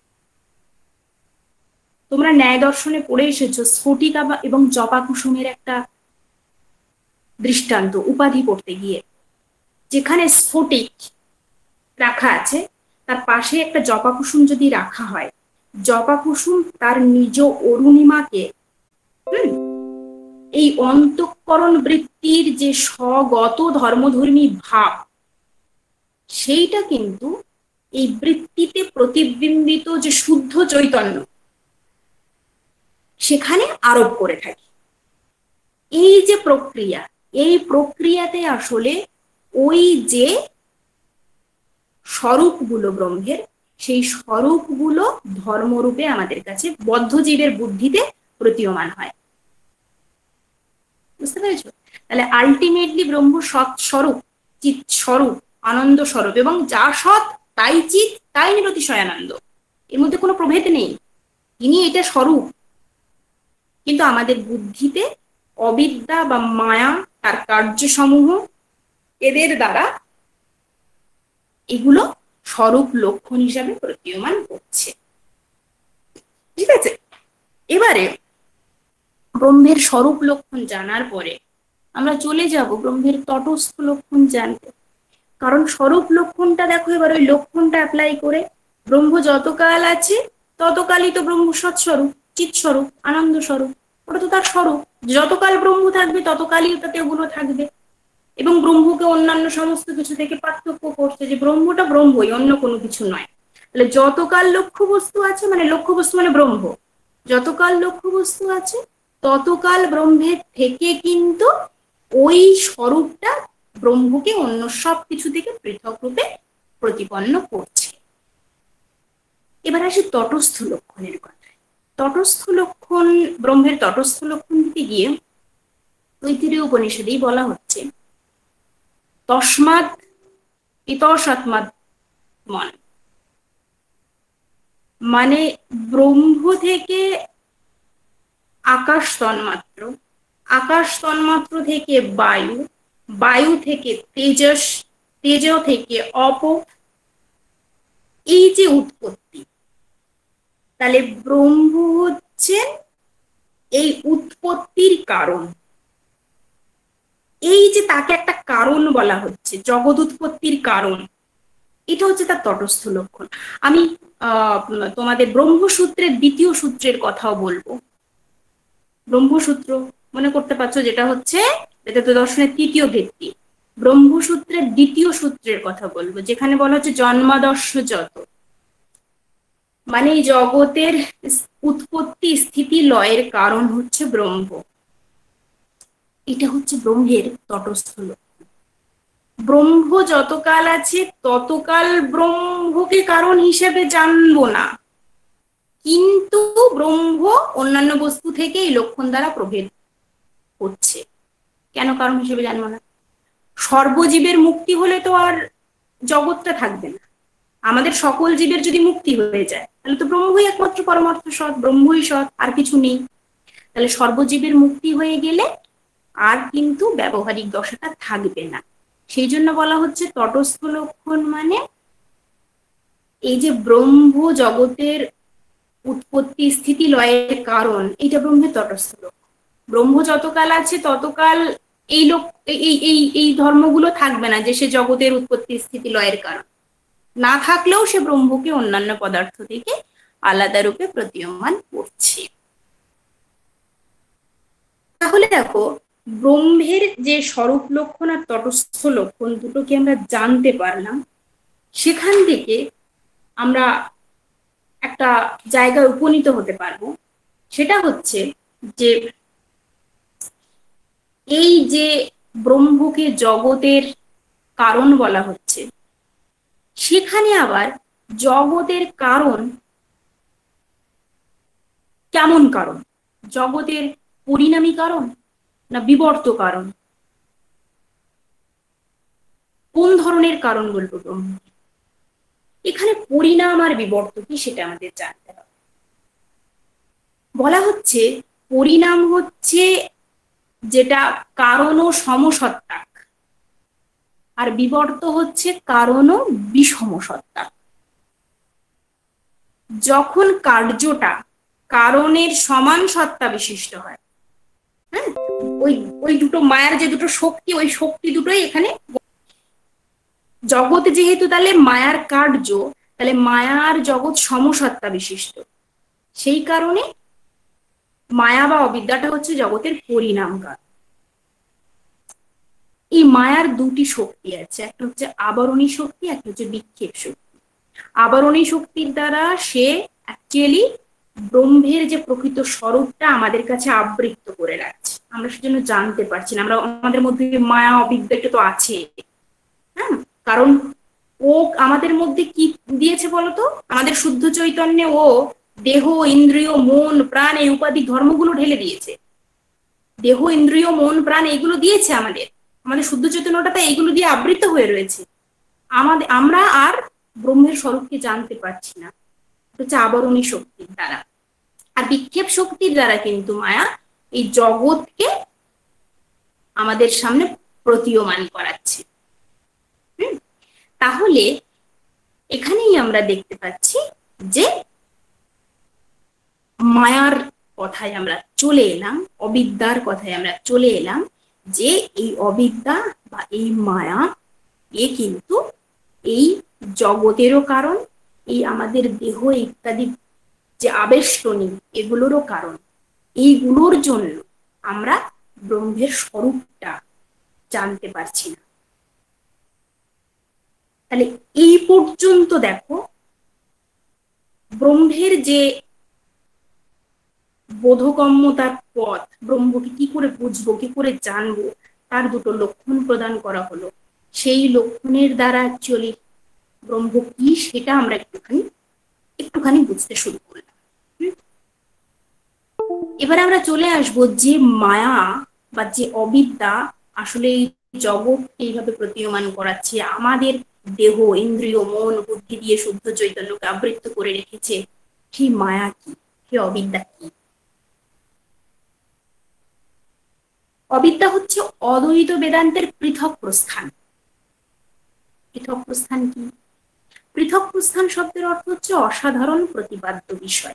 তোমরা ন্যায় দর্শনে পড়ে এসেছো স্ফটিকা এবং জপা কুসুমের একটা দৃষ্টান্ত উপাধি পড়তে গিয়ে, যেখানে স্ফটিক রাখা আছে তার পাশে একটা জপা কুসুম যদি রাখা হয়, জপা কুসুম তার নিজ অরুণিমাকে এই অন্তঃকরণ বৃত্তির যে স্বগত ধর্মধর্মী ভাব, সেইটা কিন্তু এই বৃত্তিতে প্রতিবিম্বিত যে শুদ্ধ চৈতন্য সেখানে আরোপ করে থাকে। এই যে প্রক্রিয়া, এই প্রক্রিয়াতে আসলে ওই যে স্বরূপগুলো ব্রহ্মের, সেই স্বরূপগুলো ধর্মরূপে আমাদের কাছে বদ্ধজীবের বুদ্ধিতে প্রতীয়মান হয়। বুঝতে পেরেছ? তাহলে আলটিমেটলি ব্রহ্ম সৎ স্বরূপ, চিৎ স্বরূপ, আনন্দ স্বরূপ, এবং যা সৎ তাই চিৎ তাই নিরতিশয় আনন্দ। এর মধ্যে কোনো প্রভেদ নেই, তিনি এটা স্বরূপ। কিন্তু আমাদের বুদ্ধিতে অবিদ্যা বা মায়া, তার কার্যসমূহ, এদের দ্বারা এগুলো স্বরূপ লক্ষণ হিসাবে প্রতীয়মান করছে। ঠিক আছে, এবারে ব্রহ্মের স্বরূপ লক্ষণ জানার পরে আমরা চলে যাব ব্রহ্মের তটস্থ লক্ষণ জানতে। কারণ স্বরূপ লক্ষণটা দেখো, এবার ওই লক্ষণটা অ্যাপ্লাই করে ব্রহ্ম যতকাল আছে ততকালই তো ব্রহ্ম সৎস্বরূপ, চিৎস্বরূপ, আনন্দ স্বরূপ, ওটা তো তার স্বরূপ। যতকাল ব্রহ্ম থাকবে ততকালই ওটাতে ওগুলো থাকবে। এবং ব্রহ্মকে অন্যান্য সমস্ত কিছু থেকে পার্থক্য করছে যে ব্রহ্মটা ব্রহ্মই, অন্য কোনো কিছু নয়। তাহলে যতকাল লক্ষ্য বস্তু আছে, মানে লক্ষ্য বস্তু মানে ব্রহ্ম, যতকাল লক্ষ্য বস্তু আছে ততকাল ব্রহ্মের থেকে কিন্তু ওই স্বরূপটা ব্রহ্মকে অন্য সব কিছু থেকে পৃথক রূপে প্রতিপন্ন করছে। এবার আসি তটস্থ লক্ষণের কথায়। তটস্থ লক্ষণ, ব্রহ্মের তটস্থ লক্ষণ দিতে গিয়ে তৈত্তিরীয় উপনিষদেই বলা হচ্ছে তস্মাৎ ইতসাত্মাৎ মন, মানে ব্রহ্ম থেকে আকাশ তন্মাত্র, আকাশ তন্মাত্র থেকে বায়ু, বায়ু থেকে তেজস, তেজ থেকে অপ, এই যে উৎপত্তি, তাহলে ব্রহ্ম হচ্ছে এই উৎপত্তির কারণ। এই যে তাকে একটা কারণ বলা হচ্ছে, জগৎ উৎপত্তির কারণ, এটা হচ্ছে তার তটস্থ লক্ষণ। আমি তোমাদের ব্রহ্মসূত্রের দ্বিতীয় সূত্রের কথাও বলবো। ব্রহ্মসূত্র মনে করতে পারছো, যেটা হচ্ছে বেদান্ত দর্শনের তৃতীয় ভিত্তি। ব্রহ্মসূত্রের দ্বিতীয় সূত্রের কথা বলবো, যেখানে বলা হচ্ছে জন্মাদর্শ যত, মানে এই জগতের উৎপত্তি স্থিতি লয়ের কারণ হচ্ছে ব্রহ্ম। এটা হচ্ছে ব্রহ্মের তটস্থ লক্ষণ। ব্রহ্ম যতকাল আছে ততকাল ব্রহ্মকে কারণ হিসেবে জানবো না, কিন্তু ব্রহ্ম অন্যান্য বস্তু থেকে এই লক্ষণ দ্বারা প্রভেদ হচ্ছে। কেন কারণ হিসেবে জানবো না? সর্বজীবের মুক্তি হলে তো আর জগৎটা থাকবে না। আমাদের সকল জীবের যদি মুক্তি হয়ে যায় তাহলে তো ব্রহ্মই একমাত্র পরমার্থ সৎ, ব্রহ্মই সৎ, আর কিছু নেই। তাহলে সর্বজীবের মুক্তি হয়ে গেলে আর কিন্তু ব্যবহারিক দশাটা থাকবে না। সেই জন্য বলা হচ্ছে তটস্থ লক্ষণ, মানে এই যে ব্রহ্ম জগতের উৎপত্তি স্থিতি লয়ের কারণ, এটা ব্রহ্মের তটস্থ লক্ষণ। ব্রহ্ম যতকাল আছে ততকাল এই এই ধর্মগুলো থাকবে না, যে সে জগতের উৎপত্তি স্থিতি লয়ের কারণ। না থাকলেও সে ব্রহ্মকে অন্যান্য পদার্থ থেকে আলাদা রূপে প্রতীয়মান করছে। তাহলে দেখো, ব্রহ্মের যে স্বরূপ লক্ষণ আর তটস্থ লক্ষণ দুটোকে আমরা জানতে পারলাম। সেখান থেকে আমরা একটা জায়গায় উপনীত হতে পারবো, সেটা হচ্ছে যে এই যে ব্রহ্মকে জগতের কারণ বলা হচ্ছে, সেখানে আবার জগতের কারণ কেমন কারণ? জগতের পরিণামী কারণ না বিবর্ত কারণ? কোন ধরনের কারণ বলবো ব্রহ্ম? এখানে পরিণাম আর বিবর্ত কি সেটা আমাদের জানতে হবে। বলা হচ্ছে পরিণাম হচ্ছে যেটা কারণ ও সমসত্তাক, আর বিবর্ত হচ্ছে কারণ ও বিষমসত্তাক। যখন কার্যটা কারণের সমান সত্তা বিশিষ্ট হয়, হ্যাঁ, ওই দুটো মায়ার যে দুটো শক্তি, ওই শক্তি দুটোই এখানে জগৎ যেহেতু তাহলে মায়ার কার্য, তাহলে মায়ার জগৎ সমসত্তা বিশিষ্ট। সেই কারণে মায়া বা অবিদ্যাটা হচ্ছে জগতের পরিণাম কারণ। এই মায়ার দুটি শক্তি আছে, একটা হচ্ছে আবরণী শক্তি, একটা হচ্ছে বিক্ষেপ শক্তি। আবরণী শক্তির দ্বারা সে অ্যাকচুয়ালি ব্রহ্মের যে প্রকৃত স্বরূপটা আমাদের কাছে আবৃত্ত করে রাখছে, আমরা সেজন্য জানতে পারছি না। আমরা আমাদের মধ্যে মায়া অবিদ্যাটা তো আছে, হ্যাঁ, কারণ ও আমাদের মধ্যে কি দিয়েছে বলতো? আমাদের শুদ্ধ চৈতন্যে ও দেহ, ইন্দ্রিয়, মন, প্রাণ এই উপাধি ধর্মগুলো ঢেলে দিয়েছে। দেহ, ইন্দ্রিয়, মন, প্রাণ এইগুলো দিয়েছে আমাদের, আমাদের শুদ্ধ চৈতন্যটা এইগুলো দিয়ে আবৃত হয়ে রয়েছে। আমরা আর ব্রহ্মের স্বরূপকে জানতে পারছি না, হচ্ছে আবরণী শক্তির দ্বারা। আর বিক্ষেপ শক্তির দ্বারা কিন্তু মায়া এই জগৎকে আমাদের সামনে প্রতীয়মান করাচ্ছে। তাহলে এখানেই আমরা দেখতে পাচ্ছি যে মায়ার কথায় আমরা চলে এলাম, অবিদ্যার কথায় আমরা চলে এলাম, যে এই অবিদ্যা বা এই মায়া এ কিন্তু এই জগতেরও কারণ, এই আমাদের দেহ ইত্যাদি যে আবেষ্টনী এগুলোরও কারণ। এইগুলোর জন্য আমরা ব্রহ্মের স্বরূপটা জানতে পারছি না। তাহলে এই পর্যন্ত দেখো ব্রহ্মের যে বোধগম্যতার পথ, ব্রহ্মকে কি করে বুঝবো, কি করে জানবো, তার দুটো লক্ষণ প্রদান করা হলো। সেই লক্ষণের দ্বারা অ্যাকচুয়ালি ব্রহ্ম কি সেটা আমরা একটুখানি বুঝতে শুরু করলাম। এবার আমরা চলে আসবো যে মায়া বা যে অবিদ্যা আসলে এই জগৎ এইভাবে প্রতীয়মান করাচ্ছে, আমাদের দেহ ইন্দ্রিয় মন বুদ্ধি দিয়ে শুদ্ধ চৈতন্যকে আবৃত করে রেখেছে, সেই মায়া কি, সেই অবিদ্যা কি? অবিদ্যা হচ্ছে অদ্বৈত বেদান্তের পৃথক প্রস্থান। পৃথক প্রস্থান কি? পৃথক প্রস্থান শব্দের অর্থ হচ্ছে অসাধারণ প্রতিপাদ্য বিষয়।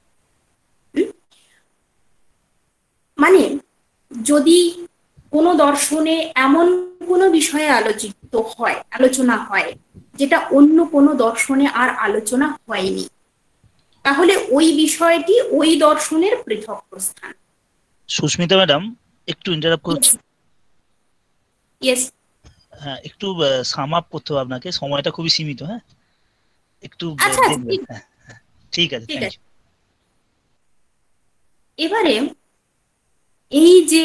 মানে যদি কোনো দর্শনে এমন কোনো বিষয়ে আলোচনা হয় যেটা অন্য কোনো দর্শনে আর আলোচনা হয়নি, তাহলে ওই বিষয়টি ওই দর্শনের পৃথক প্রস্থান। সুস্মিতা ম্যাডাম, একটু ইন্টারাপ্ট করছি। ইয়েস। হ্যাঁ, একটু সাম আপ করতে হবে আপনাকে, সময়টা খুবই সীমিত। হ্যাঁ, একটু আচ্ছা, ঠিক আছে, থ্যাংক ইউ। এবারে এই যে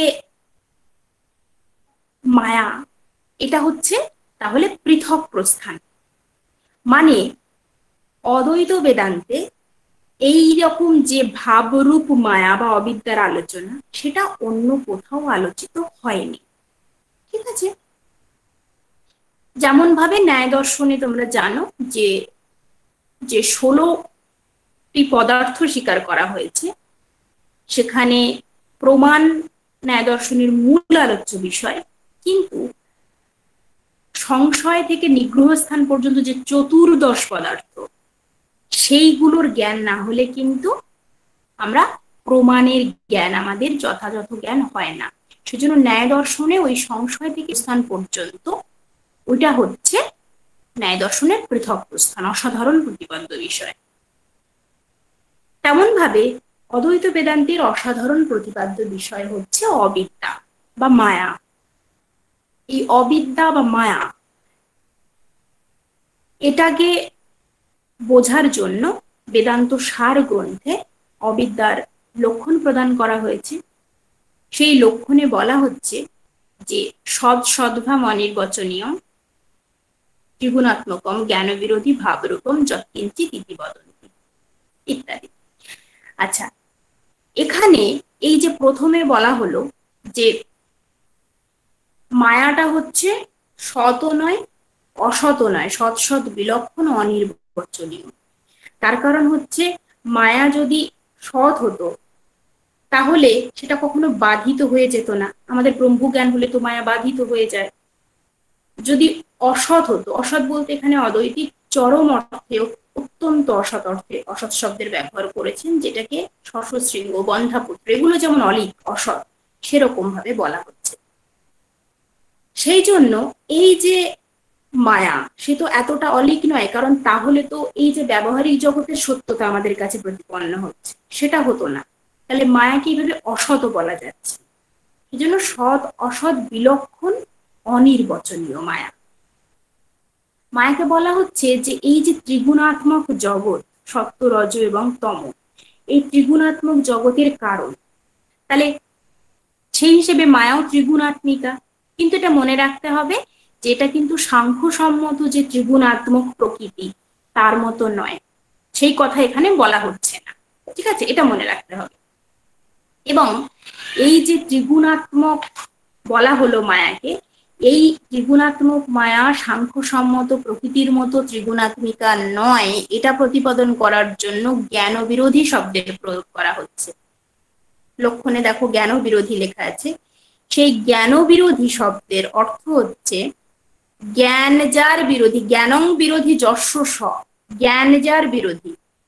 মায়া, এটা হচ্ছে তাহলে পৃথক প্রস্থান। মানে অদ্বৈত বেদান্তে এই রকম যে ভাবরূপ মায়া বা অবিদ্যার আলোচনা, সেটা অন্য কোথাও আলোচিত হয়নি। ঠিক আছে? যেমন ভাবে ন্যায় দর্শনে তোমরা জানো যে 16টি পদার্থ স্বীকার করা হয়েছে, সেখানে প্রমাণ ন্যায় দর্শনের মূল আলোচ্য বিষয়, কিন্তু সংশয় থেকে নিগ্রহ স্থান পর্যন্ত যে 14 পদার্থ, সেইগুলোর জ্ঞান না হলে কিন্তু আমরা প্রমাণের জ্ঞান, আমাদের যথাযথ জ্ঞান হয় না। সেজন্য ন্যায় দর্শনে ওই সংশয় থেকে স্থান পর্যন্ত ওইটা হচ্ছে ন্যায় দর্শনের পৃথক প্রস্থান, অসাধারণ প্রতিপাদ্য বিষয়। তেমন ভাবে অদ্বৈত বেদান্তের অসাধারণ প্রতিপাদ্য বিষয় হচ্ছে অবিদ্যা বা মায়া। এই অবিদ্যা বা মায়া, এটাকে বোঝার জন্য বেদান্ত সার গ্রন্থে অবিদ্যার লক্ষণ প্রদান করা হয়েছে। সেই লক্ষণে বলা হচ্ছে যে সদ্ভাব অনির্বচনীয় ত্রিগুণাত্মকম জ্ঞান বিরোধী ভাবরূপম যৎকিঞ্চিৎ ইতি বদন্তি ইত্যাদি। আচ্ছা, এখানে এই যে প্রথমে বলা হলো যে মায়াটা হচ্ছে সৎ নয়, অসৎ নয়, সৎ বিলক্ষণ অনির্বচনীয়। তার কারণ হচ্ছে মায়া যদি সৎ হতো তাহলে সেটা কখনো বাধিত হয়ে যেত না। আমাদের ব্রহ্মজ্ঞান হলে তো মায়া বাধিত হয়ে যায়। যদি অসৎ হতো, অসৎ বলতে এখানে অদ্বৈতিক চরম অর্থে, অত্যন্ত অসৎ অর্থে অসৎ শব্দের ব্যবহার করেছেন, যেটাকে শশশৃঙ্গ বন্ধাপুত্র এগুলো যেমন অসৎ, সেরকম ভাবে বলা হচ্ছে। সেই জন্য এই যে মায়া, সে তো এতটা অলিক নয়, কারণ তাহলে তো এই যে ব্যবহারিক জগতের সত্যতা আমাদের কাছে প্রতিপন্ন হচ্ছে, সেটা হতো না। তাহলে মায়াকে এইভাবে অসৎ বলা যাচ্ছে। এই জন্য সৎ অসৎ বিলক্ষণ অনির্বচনীয় মায়া। মায়াকে বলা হচ্ছে যে এই যে ত্রিগুণাত্মক জগৎ, সত্য রজ এবং তম, এই ত্রিগুণাত্মক জগতের কারণ। তাহলে সেই হিসেবে মায়াও ত্রিগুণাত্মিকা। কিন্তু এটা মনে রাখতে হবে যে এটা কিন্তু সাংখ্যসম্মত যে ত্রিগুণাত্মক প্রকৃতি তার মতো নয়, সেই কথা এখানে বলা হচ্ছে না। ঠিক আছে, এটা মনে রাখতে হবে। এবং এই যে ত্রিগুণাত্মক বলা হলো মায়াকে, এই ত্রিগুণাত্মক মায়া সাংখ্যসম্মত প্রকৃতির মতো ত্রিগুণাত্মিকা নয়, এটা প্রতিপাদন করার জন্য জ্ঞান বিরোধী শব্দের প্রয়োগ করা হচ্ছে। লক্ষণে দেখো জ্ঞান বিরোধী লেখা আছে। সেই জ্ঞান বিরোধী শব্দের অর্থ হচ্ছে জ্ঞান যার বিরোধী, জ্ঞানং বিরোধী যস্য স, জ্ঞান যার বিরোধী,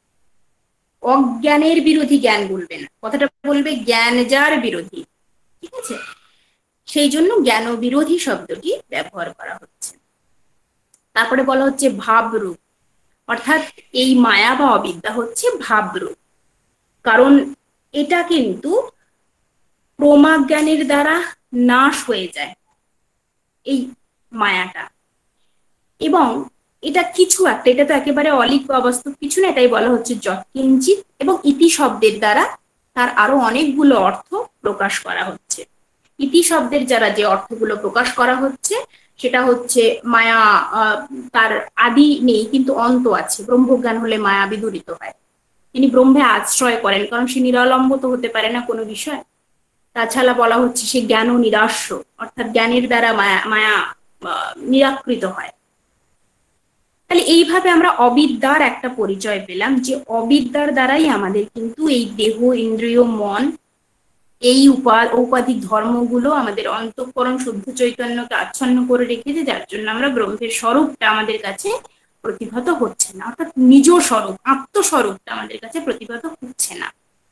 অজ্ঞানের বিরোধী জ্ঞান বলবে না, কথাটা বলবে জ্ঞান যার বিরোধী। ঠিক আছে, সেই জন্য জ্ঞান বিরোধী শব্দটি ব্যবহার করা হচ্ছে। তারপরে বলা হচ্ছে ভাবরূপ, অর্থাৎ এই মায়া বা অবিদ্যা হচ্ছে ভাবরূপ, কারণ এটা কিন্তু ক্রমাজ্ঞানের দ্বারা নাশ হয়ে যায় এই মায়াটা, এবং এটা কিছু একটা, এটা তো একেবারে অলিক বা অবাস্তব কিছু না, তাই বলা হচ্ছে যৎকিঞ্চিৎ, এবং ইতি শব্দের দ্বারা তার আরো অনেকগুলো অর্থ প্রকাশ করা হচ্ছে। ইতি শব্দের দ্বারা যে অর্থগুলো প্রকাশ করা হচ্ছে সেটা হচ্ছে মায়া তার আদি নেই কিন্তু অন্ত আছে, ব্রহ্মজ্ঞান হলে মায়া বিদূরিত হয়, তিনি ব্রহ্মে আশ্রয় করেন, কারণ সে নিরালম্ব তো হতে পারে না কোনো বিষয়। তাছাড়া বলা হচ্ছে সে জ্ঞান নিরাস্য, অর্থাৎ জ্ঞানের দ্বারা মায়া নিরাকৃত হয়। তাহলে এইভাবে আমরা অবিদ্যার একটা পরিচয় পেলাম, যে অবিদ্যার দ্বারাই আমাদের কিন্তু এই দেহ, ইন্দ্রিয়, মন, এই ঔপাধিক ধর্মগুলো আমাদের অন্তঃকরণ শুদ্ধ চৈতন্যকে আচ্ছন্ন করে রেখেছে, যার জন্য আমরা ব্রহ্মের স্বরূপটা আমাদের কাছে প্রতিভাত হচ্ছে না, অর্থাৎ নিজ স্বরূপ, আত্মস্বরূপটা আমাদের কাছে প্রতিভাত হচ্ছে না।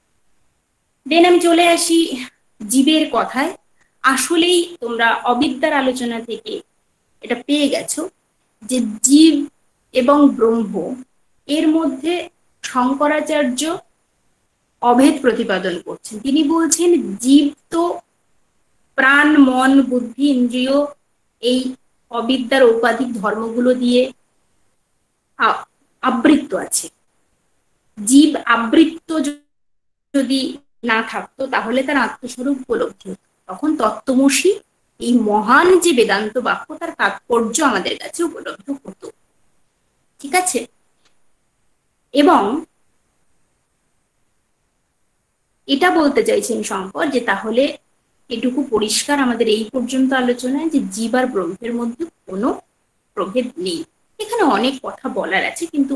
দেন আমি চলে আসি জীবের কথায়। আসলেই তোমরা অবিদ্যার আলোচনা থেকে এটা পেয়ে গেছো যে জীব এবং ব্রহ্ম এর মধ্যে শঙ্করাচার্য অভেদ প্রতিপাদন করছেন। তিনি বলছেন জীব তো প্রাণ, মন, বুদ্ধি, ইন্দ্রিয় এই অবিদ্যার ঔপাধিক ধর্মগুলো দিয়ে আবৃত্ত আছে। জীব আবৃত্ত যদি না থাকতো তাহলে তার আত্মস্বরূপ উপলব্ধি হতো, তখন তত্ত্বমসি এই মহান যে বেদান্ত বাক্য তার তাৎপর্য আমাদের কাছে উপলব্ধ হতো। ঠিক আছে, এবং এটা বলতে চাইছেন শঙ্কর যে তাহলে এটুকু পরিষ্কার আমাদের এই পর্যন্ত আলোচনায় যে জীব আর ব্রহ্মের মধ্যে কোনো প্রভেদ নেই। এখানে অনেক কথা বলার আছে, কিন্তু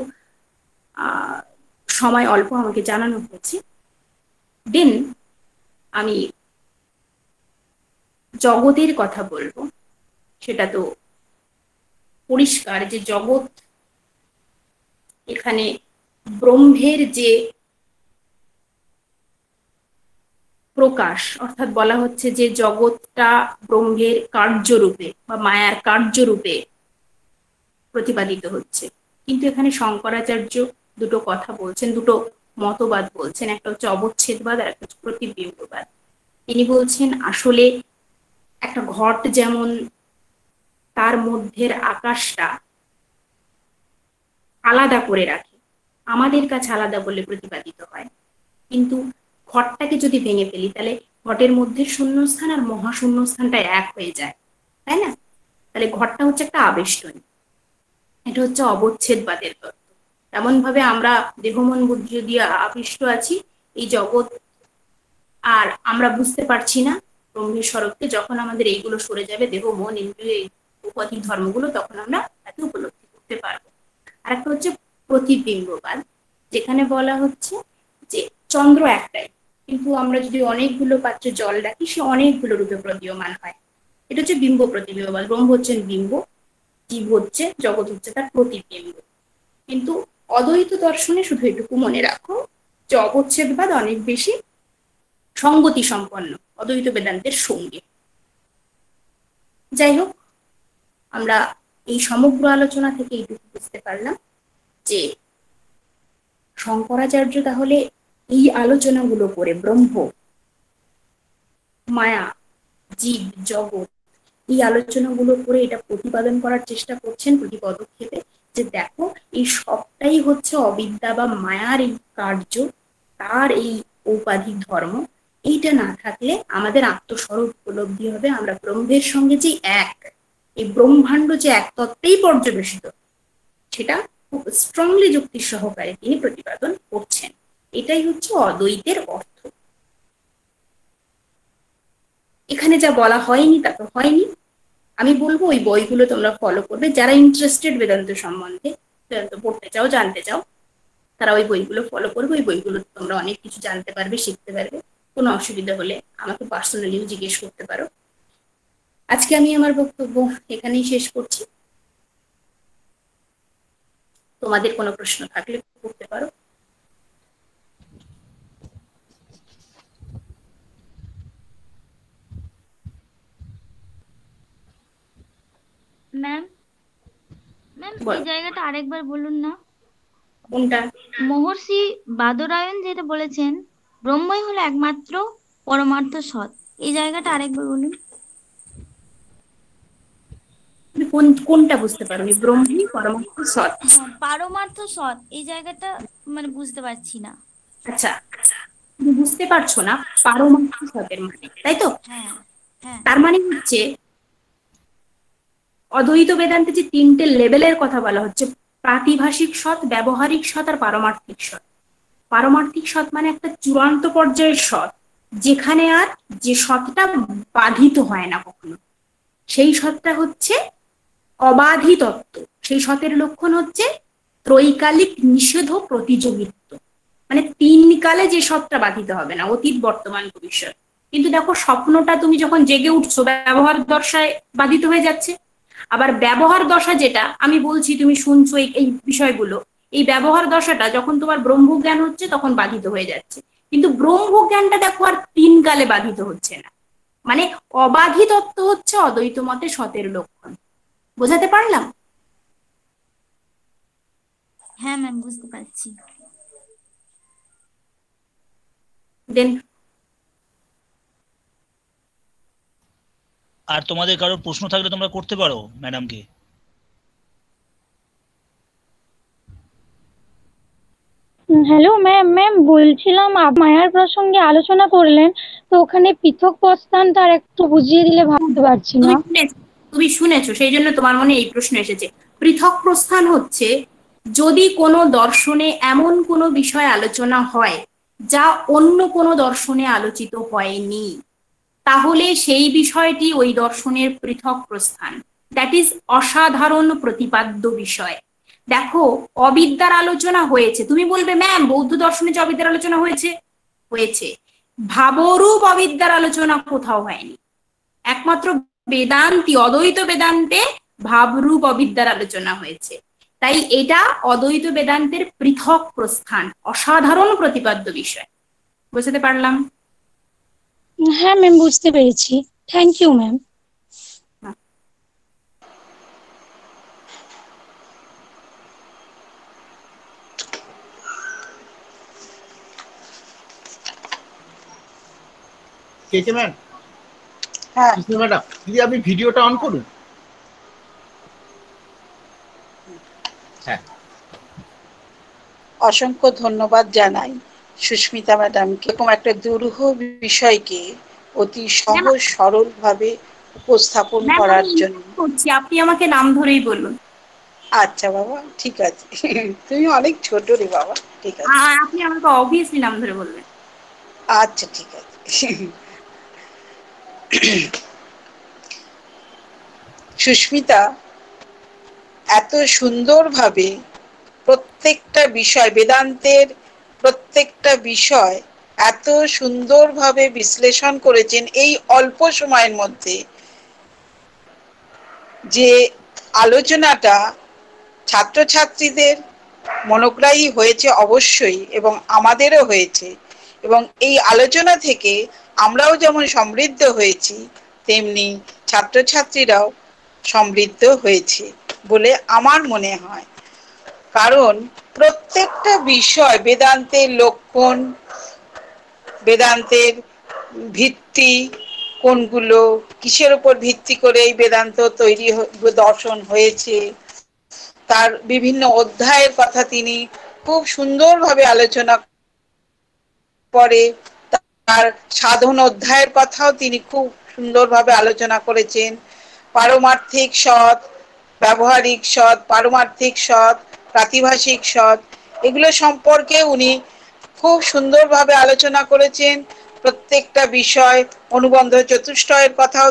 সময় অল্প আমাকে জানানো হয়েছে। দেন আমি জগতের কথা বলবো। সেটা তো পরিষ্কার যে জগৎ, এখানে ব্রহ্মের যে প্রকাশ, অর্থাৎ বলা হচ্ছে যে জগৎটা ব্রহ্মের কার্যরূপে বা মায়ার কার্যরূপে প্রতিপাদিত হচ্ছে। কিন্তু এখানে শঙ্করাচার্য দুটো কথা বলছেন, দুটো মতবাদ বলছেন, একটা হচ্ছে অবচ্ছেদবাদ আর একটা হচ্ছে প্রতিবিম্ববাদ। তিনি বলছেন আসলে একটা ঘট যেমন তার মধ্যের আকাশটা আলাদা করে রাখে, আমাদের কাছে আলাদা বলে প্রতিপাদিত হয়, কিন্তু ঘটটাকে যদি ভেঙে ফেলি তাহলে ঘটের মধ্যে শূন্যস্থান আর মহাশূন্যস্থানটা এক হয়ে যায়, তাই না? তাহলে ঘটটা হচ্ছে একটা আবেষ্টনী, এটা হচ্ছে অবচ্ছেদবাদের তত্ত্ব। তেমন ভাবে আমরা দেহ, মন, বুদ্ধি দিয়ে আবিষ্ট আছি এই জগৎ, আর আমরা বুঝতে পারছি না ব্রহ্মের স্বরূপকে। যখন আমাদের এইগুলো সরে যাবে, দেহ, মন, ইন্দ্রিয়, এই উপাধিক ধর্মগুলো, তখন আমরা তাকে উপলব্ধি করতে পারবো। আর একটা হচ্ছে প্রতিবিম্ববাদ, যেখানে বলা হচ্ছে যে চন্দ্র একটাই, কিন্তু আমরা যদি অনেকগুলো পাত্রে জল রাখি সে অনেকগুলো রূপে প্রতীয়মান হয়। এটা হচ্ছে বিম্ব প্রতিবিম্ববাদ। ব্রহ্ম হচ্ছেন বিম্ব, জীব হচ্ছে, জগৎ হচ্ছে তার প্রতিবিম্ব। কিন্তু অদ্বৈত দর্শনে শুধু এটুকু মনে রাখো যে অবচ্ছেদবাদ অনেক বেশি সঙ্গতি সম্পন্ন অদ্বৈত বেদান্তের সঙ্গে। যাই হোক, আমরা এই সমগ্র আলোচনা থেকে এইটুকু বুঝতে পারলাম যে শঙ্করাচার্য তাহলে এই আলোচনাগুলো করে ব্রহ্ম, মায়া, জীব, জগৎ, এই আলোচনাগুলো করে এটা প্রতিপাদন করার চেষ্টা করছেন প্রতি পদক্ষেপে, যে দেখো এই সবটাই হচ্ছে অবিদ্যা বা মায়ার এই কার্য, তার এই ঔপাধিক ধর্ম। এইটা না থাকলে আমাদের আত্মস্বরূপ উপলব্ধি হবে, আমরা ব্রহ্মের সঙ্গে যে এক, এই ব্রহ্মাণ্ড যে এক তত্ত্বেই পর্যবেসিত, সেটা খুব স্ট্রংলি যুক্তি সহকারে তিনি প্রতিপাদন করছেন। এটাই হচ্ছে অদ্বৈতের অর্থ। এখানে যা বলা হয়নি তা তো হয়নি, আমি বলবো ওই বইগুলো তোমরা ফলো করবে, যারা ইন্টারেস্টেড বেদান্ত সম্বন্ধে, বেদান্ত পড়তে চাও, জানতে চাও, তারা ওই বইগুলো ফলো করবে। ওই বইগুলো তোমরা অনেক কিছু জানতে পারবে, শিখতে পারবে। কোনো অসুবিধা হলে আমাকে পার্সোনালিও জিজ্ঞেস করতে পারো। আজকে আমি আমার বক্তব্য এখানেই শেষ করছি। তোমাদের কোনো প্রশ্ন থাকলে করতে পারো। ম্যাম এই জায়গাটা আরেকবার বলুন না। কোনটা? মহর্ষি বাদরায়ণ যেটা বলেছেন, ব্রহ্মই হলো একমাত্র পরমার্থ সৎ, এই জায়গাটা আরেকবার বলুন। কোনটা বুঝতে পারোনি? ব্রহ্মই পরমার্থ সৎ। হ্যাঁ, পারমার্থ সৎ, এই জায়গাটা মানে বুঝতে পারছি না। আচ্ছা, তুমি বুঝতে পারছো না পারমার্থ সতের মানে, তাই তো? হ্যাঁ হ্যাঁ। তার মানে হচ্ছে অদ্বৈত বেদান্তে যে তিনটে লেভেলের কথা বলা হচ্ছে, প্রাতিভাসিক সৎ, ব্যবহারিক সৎ আর পারমার্থিক সৎ। পারমার্থিক সৎ মানে একটা চূড়ান্ত পর্যায়ের সৎ, যেখানে আর যে সৎটা বাধিত হয় না কখনো, সেই সৎটা হচ্ছে অবাধি তত্ত্ব। সেই সতের লক্ষণ হচ্ছে ত্রৈকালিক নিষেধ প্রতিযোগিত্ব, মানে তিন কালে যে সৎটা বাধিত হবে না, অতীত বর্তমান ভবিষ্যৎ। কিন্তু দেখো, স্বপ্নটা তুমি যখন জেগে উঠছো, ব্যবহার দশায় বাধিত হয়ে যাচ্ছে। আবার ব্যবহার দশা, যেটা আমি বলছি তুমি শুনছো এই বিষয়গুলো, এই ব্যবহার দশাটা যখন তোমার ব্রহ্মজ্ঞান হচ্ছে তখন বাধিত হয়ে যাচ্ছে। কিন্তু ব্রহ্মজ্ঞানটা দেখো আর তিন কালে বাধিত হচ্ছে না। মানে অবাধি তত্ত্ব হচ্ছে অদ্বৈত মতে সতের লক্ষণ। বোঝাতে পারলাম? হ্যাঁ ম্যাম, বুঝতে পারছি। দেন আর তোমাদের কারোর প্রশ্ন থাকলে তোমরা করতে পারো ম্যাডামকে। হ্যালো ম্যাম বলছিলাম মায়ার প্রসঙ্গে আলোচনা করলেন, তো ওখানে পৃথক প্রস্থানটা আর একটু বুঝিয়ে দিলে ভাবতে পারছি না। তুমি শুনেছো, সেই জন্য তোমার মনে এই প্রশ্ন এসেছে। পৃথক প্রস্থান হচ্ছে যদি কোনো দর্শনে এমন কোনো বিষয় আলোচনা হয় যা অন্য কোনো দর্শনে আলোচিত হয়নি, তাহলে সেই বিষয়টি ওই দর্শনের পৃথক প্রস্থান। দ্যাট ইজ অসাধারণ প্রতিপাদ্য বিষয়। দেখো, অবিদ্যার আলোচনা হয়েছে, তুমি বলবে ম্যাম বৌদ্ধ দর্শনে যে অবিদ্যার আলোচনা হয়েছে, হয়েছে। ভাবরূপ অবিদ্যার আলোচনা কোথাও হয়নি। একমাত্র বেদান্তি, অদ্বৈত বেদান্তে ভাবরূপ অবিদ্যার আলোচনা হয়েছে। তাই এটা অদ্বৈত বেদান্তের পৃথক প্রস্থান, অসাধারণ প্রতিপাদ্য বিষয়। বুঝতে পারলাম? হ্যাঁ ম্যাম, বুঝতে পেরেছি। Thank you ma'am. কে কে ম্যাম? হ্যাঁ ম্যাডাম, দিদি আপনি ভিডিওটা অন করুন। হ্যাঁ, অসংখ্য ধন্যবাদ জানাই সুস্মিতা ম্যাডামকে এরকম একটা দুরূহ বিষয়কে অতি সহজ সরল ভাবে উপস্থাপন করার জন্য। আপনি আমাকে নাম ধরেই বলুন। আচ্ছা বাবা, ঠিক আছে। তুমি অনেক ছোট রে বাবা, ঠিক আছে। আপনি আমাকে অবভিয়াসলি নাম ধরে বলবেন। আচ্ছা, ঠিক আছে। সুস্মিতা এত সুন্দরভাবে প্রত্যেকটা বিষয়, বেদান্তের প্রত্যেকটা বিষয় এত সুন্দরভাবে বিশ্লেষণ করেছেন এই অল্প সময়ের মধ্যে, যে আলোচনাটা ছাত্রছাত্রীদের মনোগ্রাহী হয়েছে অবশ্যই, এবং আমাদেরও হয়েছে। এবং এই আলোচনা থেকে আমরাও যেমন সমৃদ্ধ হয়েছি, তেমনি ছাত্রছাত্রীরাও সমৃদ্ধ হয়েছে বলে আমার মনে হয়। কারণ প্রত্যেকটা বিষয়, বেদান্তের লক্ষণ, বেদান্তের ভিত্তি কোনগুলো, কিসের উপর ভিত্তি করে এই বেদান্ত তৈরি, দর্শন হয়েছে, তার বিভিন্ন অধ্যায়ের কথা তিনি খুব সুন্দরভাবে আলোচনা করে। তার সাধন অধ্যায়ের কথাও তিনি খুব সুন্দরভাবে আলোচনা করেছেন। পারমার্থিক সৎ, ব্যবহারিক সৎ, পারমার্থিক সৎ, প্রাতিভাসিক সৎ, এগুলো সম্পর্কে উনি খুব সুন্দরভাবে আলোচনা করেছেন। প্রত্যেকটা বিষয়, অনুবন্ধ চতুষ্টয়ের কথাও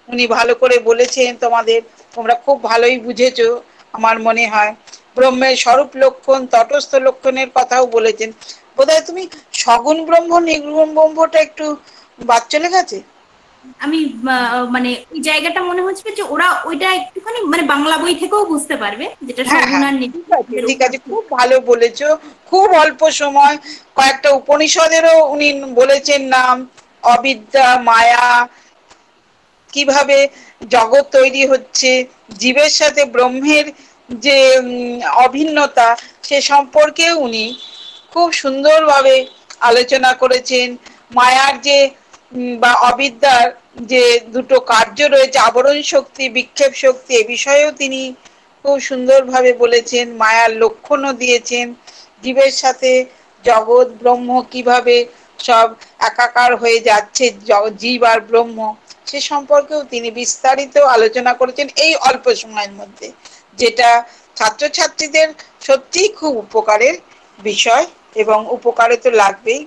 উনি ভালো করে বলেছেন, তোমরা খুব ভালোই বুঝেছো আমার মনে হয়। ব্রহ্মের স্বরূপ লক্ষণ, তটস্থ লক্ষণের কথাও বলেছেন। বোধহয় তুমি সগুণ ব্রহ্ম নির্গুণ ব্রহ্মটা একটু বাদ চলে গেছে। আমি মানে ওই জায়গাটা মনে হচ্ছে যে ওরা ওইটা একটুখানি মানে বাংলা বই থেকেও বুঝতে পারবে, যেটা হ্যাঁ সগুণ হ্যাঁ, আর ঠিক আছে, খুব ভালো বলেছো। খুব অল্প সময় কয়েকটা উপনিষদেরও উনি বলেছেন নাম, অবিদ্যা, মায়া, কিভাবে জগৎ তৈরি হচ্ছে, জীবের সাথে ব্রহ্মের যে অভিন্নতা, সে সম্পর্কে উনি খুব সুন্দরভাবে আলোচনা করেছেন। মায়ার যে বা অবিদ্যার যে দুটো কার্য রয়েছে, আবরণ শক্তি, বিক্ষেপ শক্তি, এ বিষয়েও তিনি খুব সুন্দরভাবে বলেছেন, মায়ার লক্ষণও দিয়েছেন। জীবের সাথে জগৎ ব্রহ্ম কিভাবে সব একাকার হয়ে যাচ্ছে, জীব আর ব্রহ্ম, সে সম্পর্কেও তিনি বিস্তারিত আলোচনা করেছেন এই অল্প সময়ের মধ্যে, যেটা ছাত্রছাত্রীদের সত্যিই খুব উপকারের বিষয়, এবং উপকারে তো লাগবেই।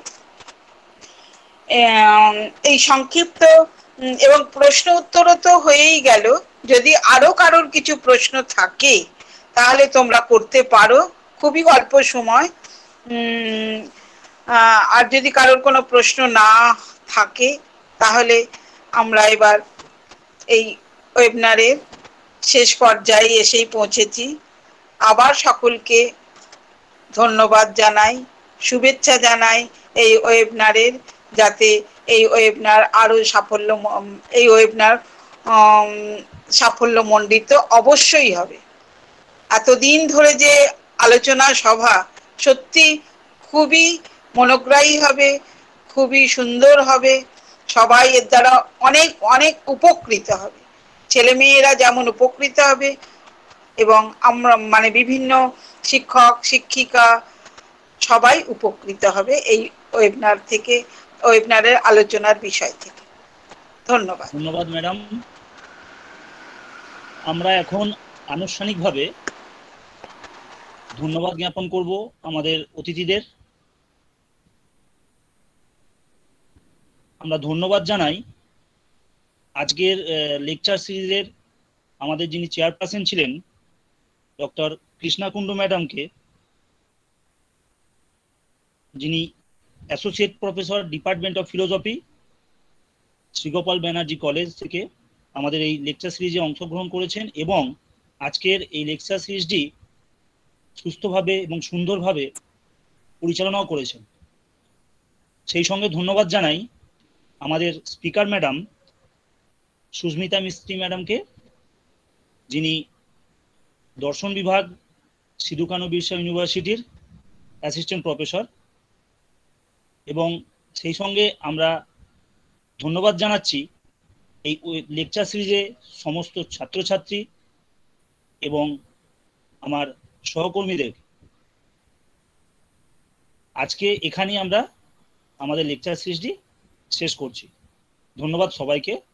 এই সংক্ষিপ্ত এবং প্রশ্ন উত্তরও তো হয়েই গেল। যদি আরো কারোর কিছু প্রশ্ন থাকে তাহলে তোমরা করতে পারো, খুবই অল্প সময়। আর যদি কারোর কোনো প্রশ্ন না থাকে তাহলে আমরা এবার এই ওয়েবিনারের শেষ পর্যায়ে এসেই পৌঁছেছি। আবার সকলকে ধন্যবাদ জানাই, শুভেচ্ছা জানাই এই ওয়েবিনারের, যাতে এই ওয়েবিনার আরো সাফল্যমণ্ডিত অবশ্যই হবে। এতদিন ধরে যে আলোচনা সভা সত্যি খুবই মনোগ্রাহী হবে, খুবই সুন্দর হবে, সবাই এর দ্বারা অনেক অনেক উপকৃত হবে। ছেলে মেয়েরা যেমন উপকৃত হবে, এবং আমরা মানে বিভিন্ন শিক্ষক শিক্ষিকা সবাই উপকৃত হবে এই ওয়েবিনার থেকে, ওয়েবিনারের আলোচনার বিষয় থেকে। ধন্যবাদ। ধন্যবাদ ম্যাডাম। আমরা এখন আনুষ্ঠানিকভাবে ধন্যবাদ জ্ঞাপন করব আমাদের অতিথিদের। আমরা ধন্যবাদ জানাই আজকের লেকচার সিরিজের আমাদের যিনি চেয়ারপারসন ছিলেন ডক্টর কৃষ্ণা কুণ্ডু ম্যাডামকে, যিনি associate professor department of philosophy, Shrigopal Banerjee college থেকে আমাদের এই লেকচার সিরিজে অংশগ্রহণ করেছেন, এবং আজকের এই লেকচার সিরিজটি সুস্থভাবে এবং সুন্দরভাবে পরিচালনাও করেছেন। সেই সঙ্গে ধন্যবাদ জানাই আমাদের স্পিকার ম্যাডাম সুস্মিতা মিস্ত্রি ম্যাডামকে, যিনি দর্শন বিভাগ সিধু কানু বিরসা ইউনিভার্সিটির অ্যাসিস্ট্যান্ট প্রফেসর, এবং সেই সঙ্গে আমরা ধন্যবাদ জানাচ্ছি এই লেকচার সিরিজে সমস্ত ছাত্রছাত্রী এবং আমার সহকর্মীদের। আজকে এখানেই আমরা আমাদের লেকচার সিরিজটি শেষ করছি। ধন্যবাদ সবাইকে।